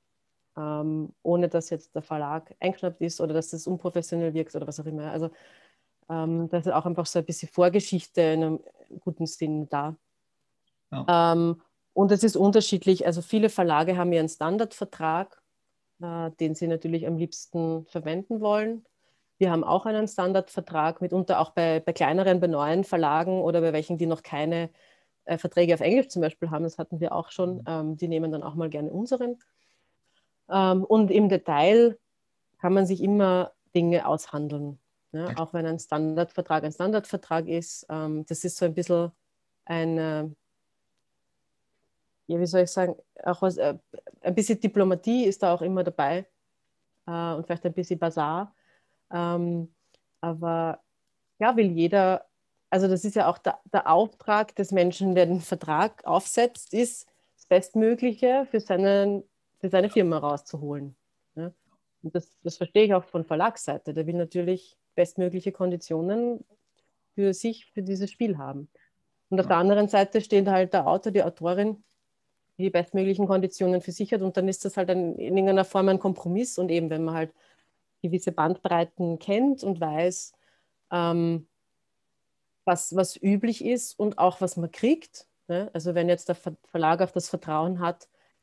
ohne dass jetzt der Verlag eingeschnappt ist oder dass das unprofessionell wirkt oder was auch immer. Also da ist auch einfach so ein bisschen Vorgeschichte in einem guten Sinn da. Ja. Ähm, und es ist unterschiedlich. Also viele Verlage haben ja einen Standardvertrag, den sie natürlich am liebsten verwenden wollen. Wir haben auch einen Standardvertrag, mitunter auch bei kleineren, bei neuen Verlagen oder bei welchen, die noch keine Verträge auf Englisch zum Beispiel haben. Das hatten wir auch schon. Die nehmen dann auch mal gerne unseren. Und im Detail kann man sich immer Dinge aushandeln. Ne? Auch wenn ein Standardvertrag ist. Das ist so ein bisschen ein, ja, wie soll ich sagen, auch ein bisschen Diplomatie ist da auch immer dabei und vielleicht ein bisschen Basar. Ähm, aber ja, will jeder, also das ist ja auch der Auftrag des Menschen, der den Vertrag aufsetzt, ist, das Bestmögliche für seine Firma rauszuholen. Ne? Und das verstehe ich auch von Verlagsseite. Der will natürlich bestmögliche Konditionen für sich, für dieses Spiel haben. Und auf Ja. der anderen Seite steht halt der Autor, die Autorin, die die bestmöglichen Konditionen für sich hat. Und dann ist das halt in irgendeiner Form ein Kompromiss. Und eben, wenn man halt gewisse Bandbreiten kennt und weiß, ähm, was üblich ist und auch was man kriegt. Ne? Also wenn jetzt der Verlag auch das Vertrauen hat,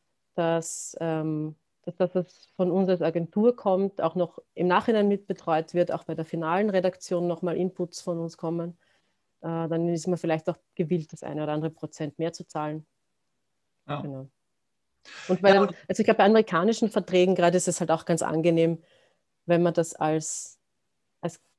dass das von uns als Agentur kommt, auch noch im Nachhinein mitbetreut wird, auch bei der finalen Redaktion nochmal Inputs von uns kommen, dann ist man vielleicht auch gewillt, das eine oder andere Prozent mehr zu zahlen. Ja. Genau. Und Ja, und also ich glaube, bei amerikanischen Verträgen gerade ist es halt auch ganz angenehm, wenn man das als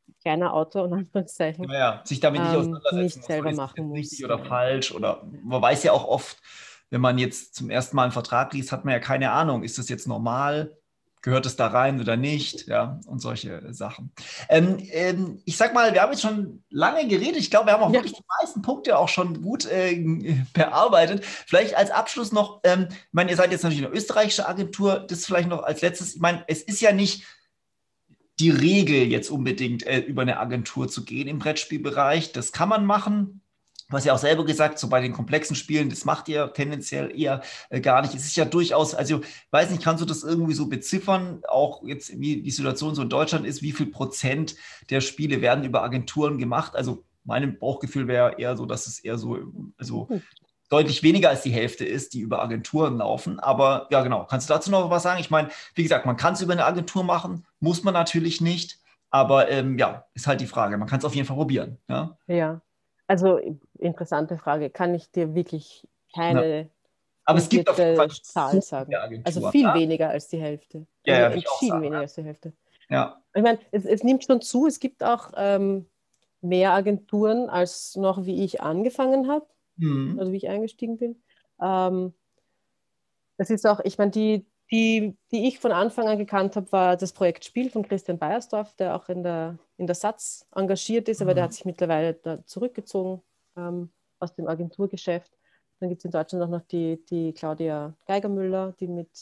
kleiner Autor, in Anführungszeichen, Naja, sich damit nicht auseinandersetzen nicht muss, man selber ist das machen jetzt richtig muss. oder Ja. falsch oder man weiß ja auch oft, wenn man jetzt zum ersten Mal einen Vertrag liest, hat man ja keine Ahnung, ist das jetzt normal, gehört es da rein oder nicht, ja, und solche Sachen. Ich sag mal, wir haben jetzt schon lange geredet, ich glaube, wir haben auch Ja. wirklich die meisten Punkte auch schon gut bearbeitet. Vielleicht als Abschluss noch, ich meine, ihr seid jetzt natürlich eine österreichische Agentur, das vielleicht noch als letztes, ich meine, es ist ja nicht die Regel, jetzt unbedingt über eine Agentur zu gehen im Brettspielbereich. Das kann man machen. Du hast ja auch selber gesagt, so bei den komplexen Spielen, das macht ihr tendenziell eher gar nicht. Es ist ja durchaus, also weiß nicht, kannst du das irgendwie so beziffern, auch jetzt wie die Situation so in Deutschland ist, wie viel Prozent der Spiele werden über Agenturen gemacht? Also mein Bauchgefühl wäre eher so, dass es eher so, also deutlich weniger als die Hälfte ist, die über Agenturen laufen. Aber ja, genau. Kannst du dazu noch was sagen? Ich meine, wie gesagt, man kann es über eine Agentur machen, muss man natürlich nicht. Aber ja, ist halt die Frage. Man kann es auf jeden Fall probieren. Ja? Ja, also interessante Frage. Kann ich dir wirklich Ja. keine Aber es gibt auf jeden Fall fundierte Zahl so viele sagen? Also Agenturen. viel Ja, weniger als die Hälfte. ja, Also ja, würde ich auch entschieden sagen. weniger als die Hälfte. Ja. Ich meine, es nimmt schon zu. Es gibt auch mehr Agenturen, als noch wie ich angefangen habe, Mhm. also wie ich eingestiegen bin. Ähm, Das ist auch, ich meine, die ich von Anfang an gekannt habe, war das Projekt Spiel von Christian Beiersdorf, der auch in der SAZ engagiert ist, aber der hat Mhm. sich mittlerweile da zurückgezogen aus dem Agenturgeschäft. Dann gibt es in Deutschland auch noch die Claudia Geigermüller, die mit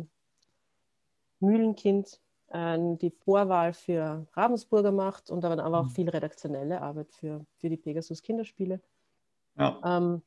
Mühlenkind die Vorwahl für Ravensburger macht und aber auch viel redaktionelle Arbeit für die Pegasus Kinderspiele. Ja. Ähm,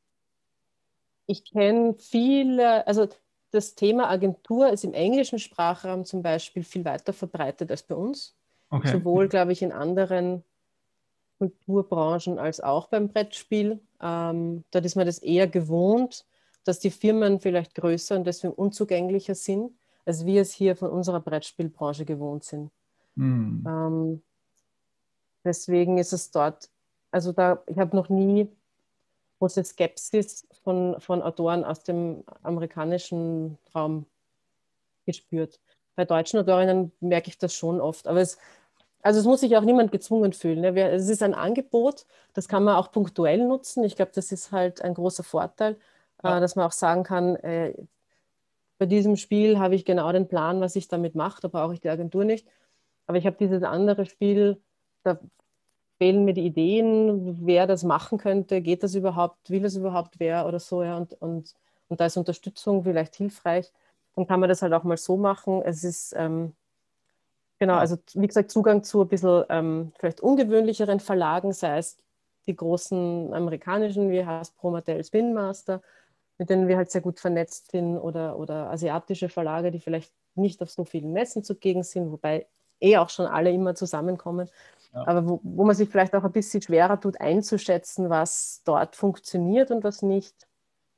Ich kenne viele, also das Thema Agentur ist im englischen Sprachraum zum Beispiel viel weiter verbreitet als bei uns. Okay. Sowohl, glaube ich, in anderen Kulturbranchen als auch beim Brettspiel. Dort ist man das eher gewohnt, dass die Firmen vielleicht größer und deswegen unzugänglicher sind, als wir es hier von unserer Brettspielbranche gewohnt sind. Mhm. Ähm, Deswegen ist es dort, also da, ich habe noch nie große Skepsis von Autoren aus dem amerikanischen Raum gespürt. Bei deutschen Autorinnen merke ich das schon oft. Aber also es muss sich auch niemand gezwungen fühlen. Ne? Es ist ein Angebot, das kann man auch punktuell nutzen. Ich glaube, das ist halt ein großer Vorteil, Ja. dass man auch sagen kann, bei diesem Spiel habe ich genau den Plan, was ich damit mache, da brauche ich die Agentur nicht. Aber ich habe dieses andere Spiel, da fehlen mir die Ideen, wer das machen könnte, geht das überhaupt, will das überhaupt wer oder so. Ja? Und da ist Unterstützung vielleicht hilfreich. Dann kann man das halt auch mal so machen. Es ist, genau, Ja. also wie gesagt, Zugang zu ein bisschen vielleicht ungewöhnlicheren Verlagen, sei es die großen amerikanischen wie Hasbro, Mattel, Spin Master, mit denen wir halt sehr gut vernetzt sind, oder asiatische Verlage, die vielleicht nicht auf so vielen Messen zugegen sind, wobei auch schon alle immer zusammenkommen, Ja. aber wo man sich vielleicht auch ein bisschen schwerer tut, einzuschätzen, was dort funktioniert und was nicht.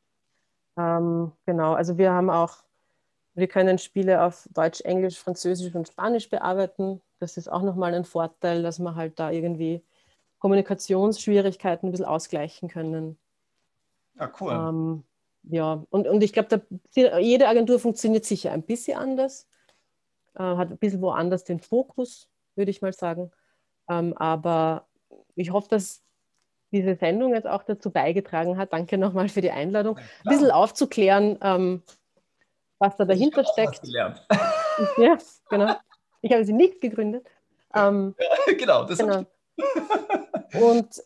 Genau, also wir können Spiele auf Deutsch, Englisch, Französisch und Spanisch bearbeiten. Das ist auch nochmal ein Vorteil, dass wir halt da irgendwie Kommunikationsschwierigkeiten ein bisschen ausgleichen können. Ja, cool. Ähm, ja, und ich glaube, jede Agentur funktioniert sicher ein bisschen anders, hat ein bisschen woanders den Fokus, würde ich mal sagen. Aber ich hoffe, dass diese Sendung jetzt auch dazu beigetragen hat, danke nochmal für die Einladung, ein bisschen Klar. aufzuklären, was da Ich dahinter habe auch was steckt. gelernt. Ja, genau. Ich habe sie nicht gegründet. Ähm, Genau, das habe ich. genau. Und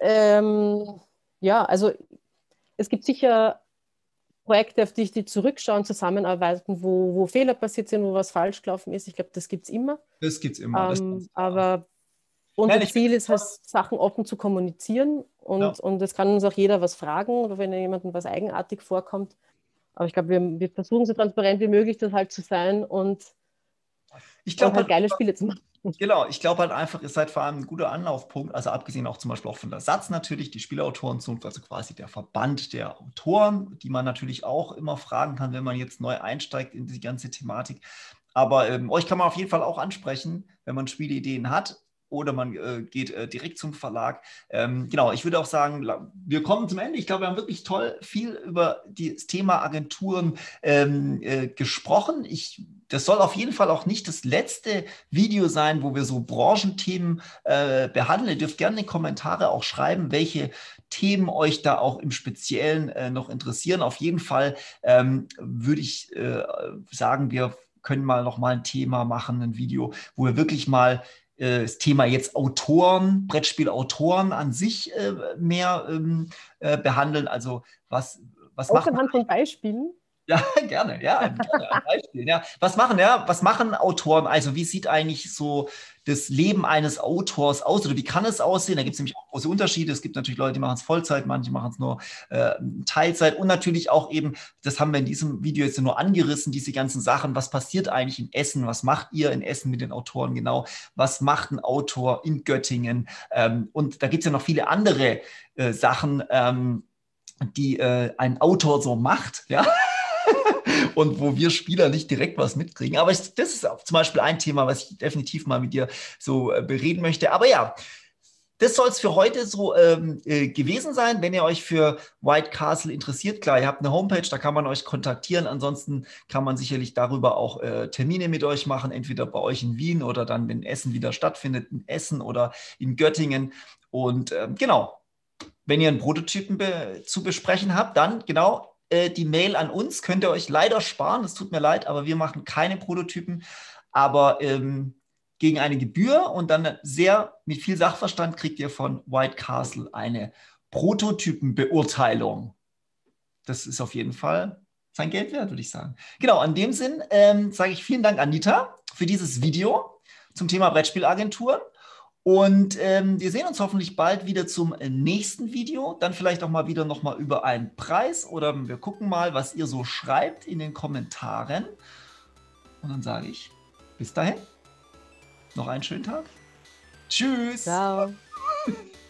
ja, also es gibt sicher Projekte, auf die zurückschauen, zusammenarbeiten, wo Fehler passiert sind, wo was falsch gelaufen ist. Ich glaube, das gibt es immer. Das gibt's immer, das ist ganz klar. Aber Nein, unser ich finde Ziel es ist halt, toll. Sachen offen zu kommunizieren Ja. und es kann uns auch jeder was fragen oder wenn jemandem was eigenartig vorkommt. Aber ich glaube, wir versuchen so transparent wie möglich das halt zu sein Ich und glaube halt halt, geile Spiele zu machen. genau, ich glaube halt einfach, ihr seid vor allem ein guter Anlaufpunkt, also abgesehen auch zum Beispiel auch von der Satz natürlich, die Spielautoren sind also quasi der Verband der Autoren, die man natürlich auch immer fragen kann, wenn man jetzt neu einsteigt in die ganze Thematik. Aber euch kann man auf jeden Fall auch ansprechen, wenn man Spieleideen hat. Oder man geht direkt zum Verlag. Genau, ich würde auch sagen, wir kommen zum Ende. Ich glaube, wir haben wirklich toll viel über das Thema Agenturen gesprochen. Ich das soll auf jeden Fall auch nicht das letzte Video sein, wo wir so Branchenthemen behandeln. Ihr dürft gerne in die Kommentare auch schreiben, welche Themen euch da auch im Speziellen noch interessieren. Auf jeden Fall würde ich sagen, wir können noch mal ein Thema machen, ein Video, wo wir wirklich mal das Thema jetzt Autoren, Brettspielautoren an sich mehr behandeln. Also was Auch macht man? anhand von Beispielen? Ja, gerne, ja, gerne ein Beispiel. Ja. Was machen Autoren? Also wie sieht eigentlich so das Leben eines Autors aus oder wie kann es aussehen? Da gibt es nämlich auch große Unterschiede. Es gibt natürlich Leute, die machen es Vollzeit, manche machen es nur Teilzeit und natürlich auch eben, das haben wir in diesem Video jetzt nur angerissen, diese ganzen Sachen. Was passiert eigentlich in Essen? Was macht ihr in Essen mit den Autoren genau? Was macht ein Autor in Göttingen? Und da gibt es ja noch viele andere Sachen, die ein Autor so macht, ja. Und wo wir Spieler nicht direkt was mitkriegen. Aber das ist auch zum Beispiel ein Thema, was ich definitiv mal mit dir so bereden möchte. Aber ja, das soll es für heute so gewesen sein. Wenn ihr euch für White Castle interessiert, klar, ihr habt eine Homepage, da kann man euch kontaktieren. Ansonsten kann man sicherlich darüber auch Termine mit euch machen, entweder bei euch in Wien oder dann, wenn Essen wieder stattfindet, in Essen oder in Göttingen. Und genau, wenn ihr einen Prototypen zu besprechen habt, dann genau die Mail an uns könnt ihr euch leider sparen. Es tut mir leid, aber wir machen keine Prototypen. Aber gegen eine Gebühr und dann mit viel Sachverstand kriegt ihr von White Castle eine Prototypenbeurteilung. Das ist auf jeden Fall sein Geld wert, würde ich sagen. Genau, in dem Sinn sage ich vielen Dank, Anita, für dieses Video zum Thema Brettspielagenturen. Und wir sehen uns hoffentlich bald wieder zum nächsten Video. Dann vielleicht auch mal wieder nochmal über einen Preis oder wir gucken mal, was ihr so schreibt in den Kommentaren. Und dann sage ich, bis dahin, noch einen schönen Tag. Tschüss. Ciao.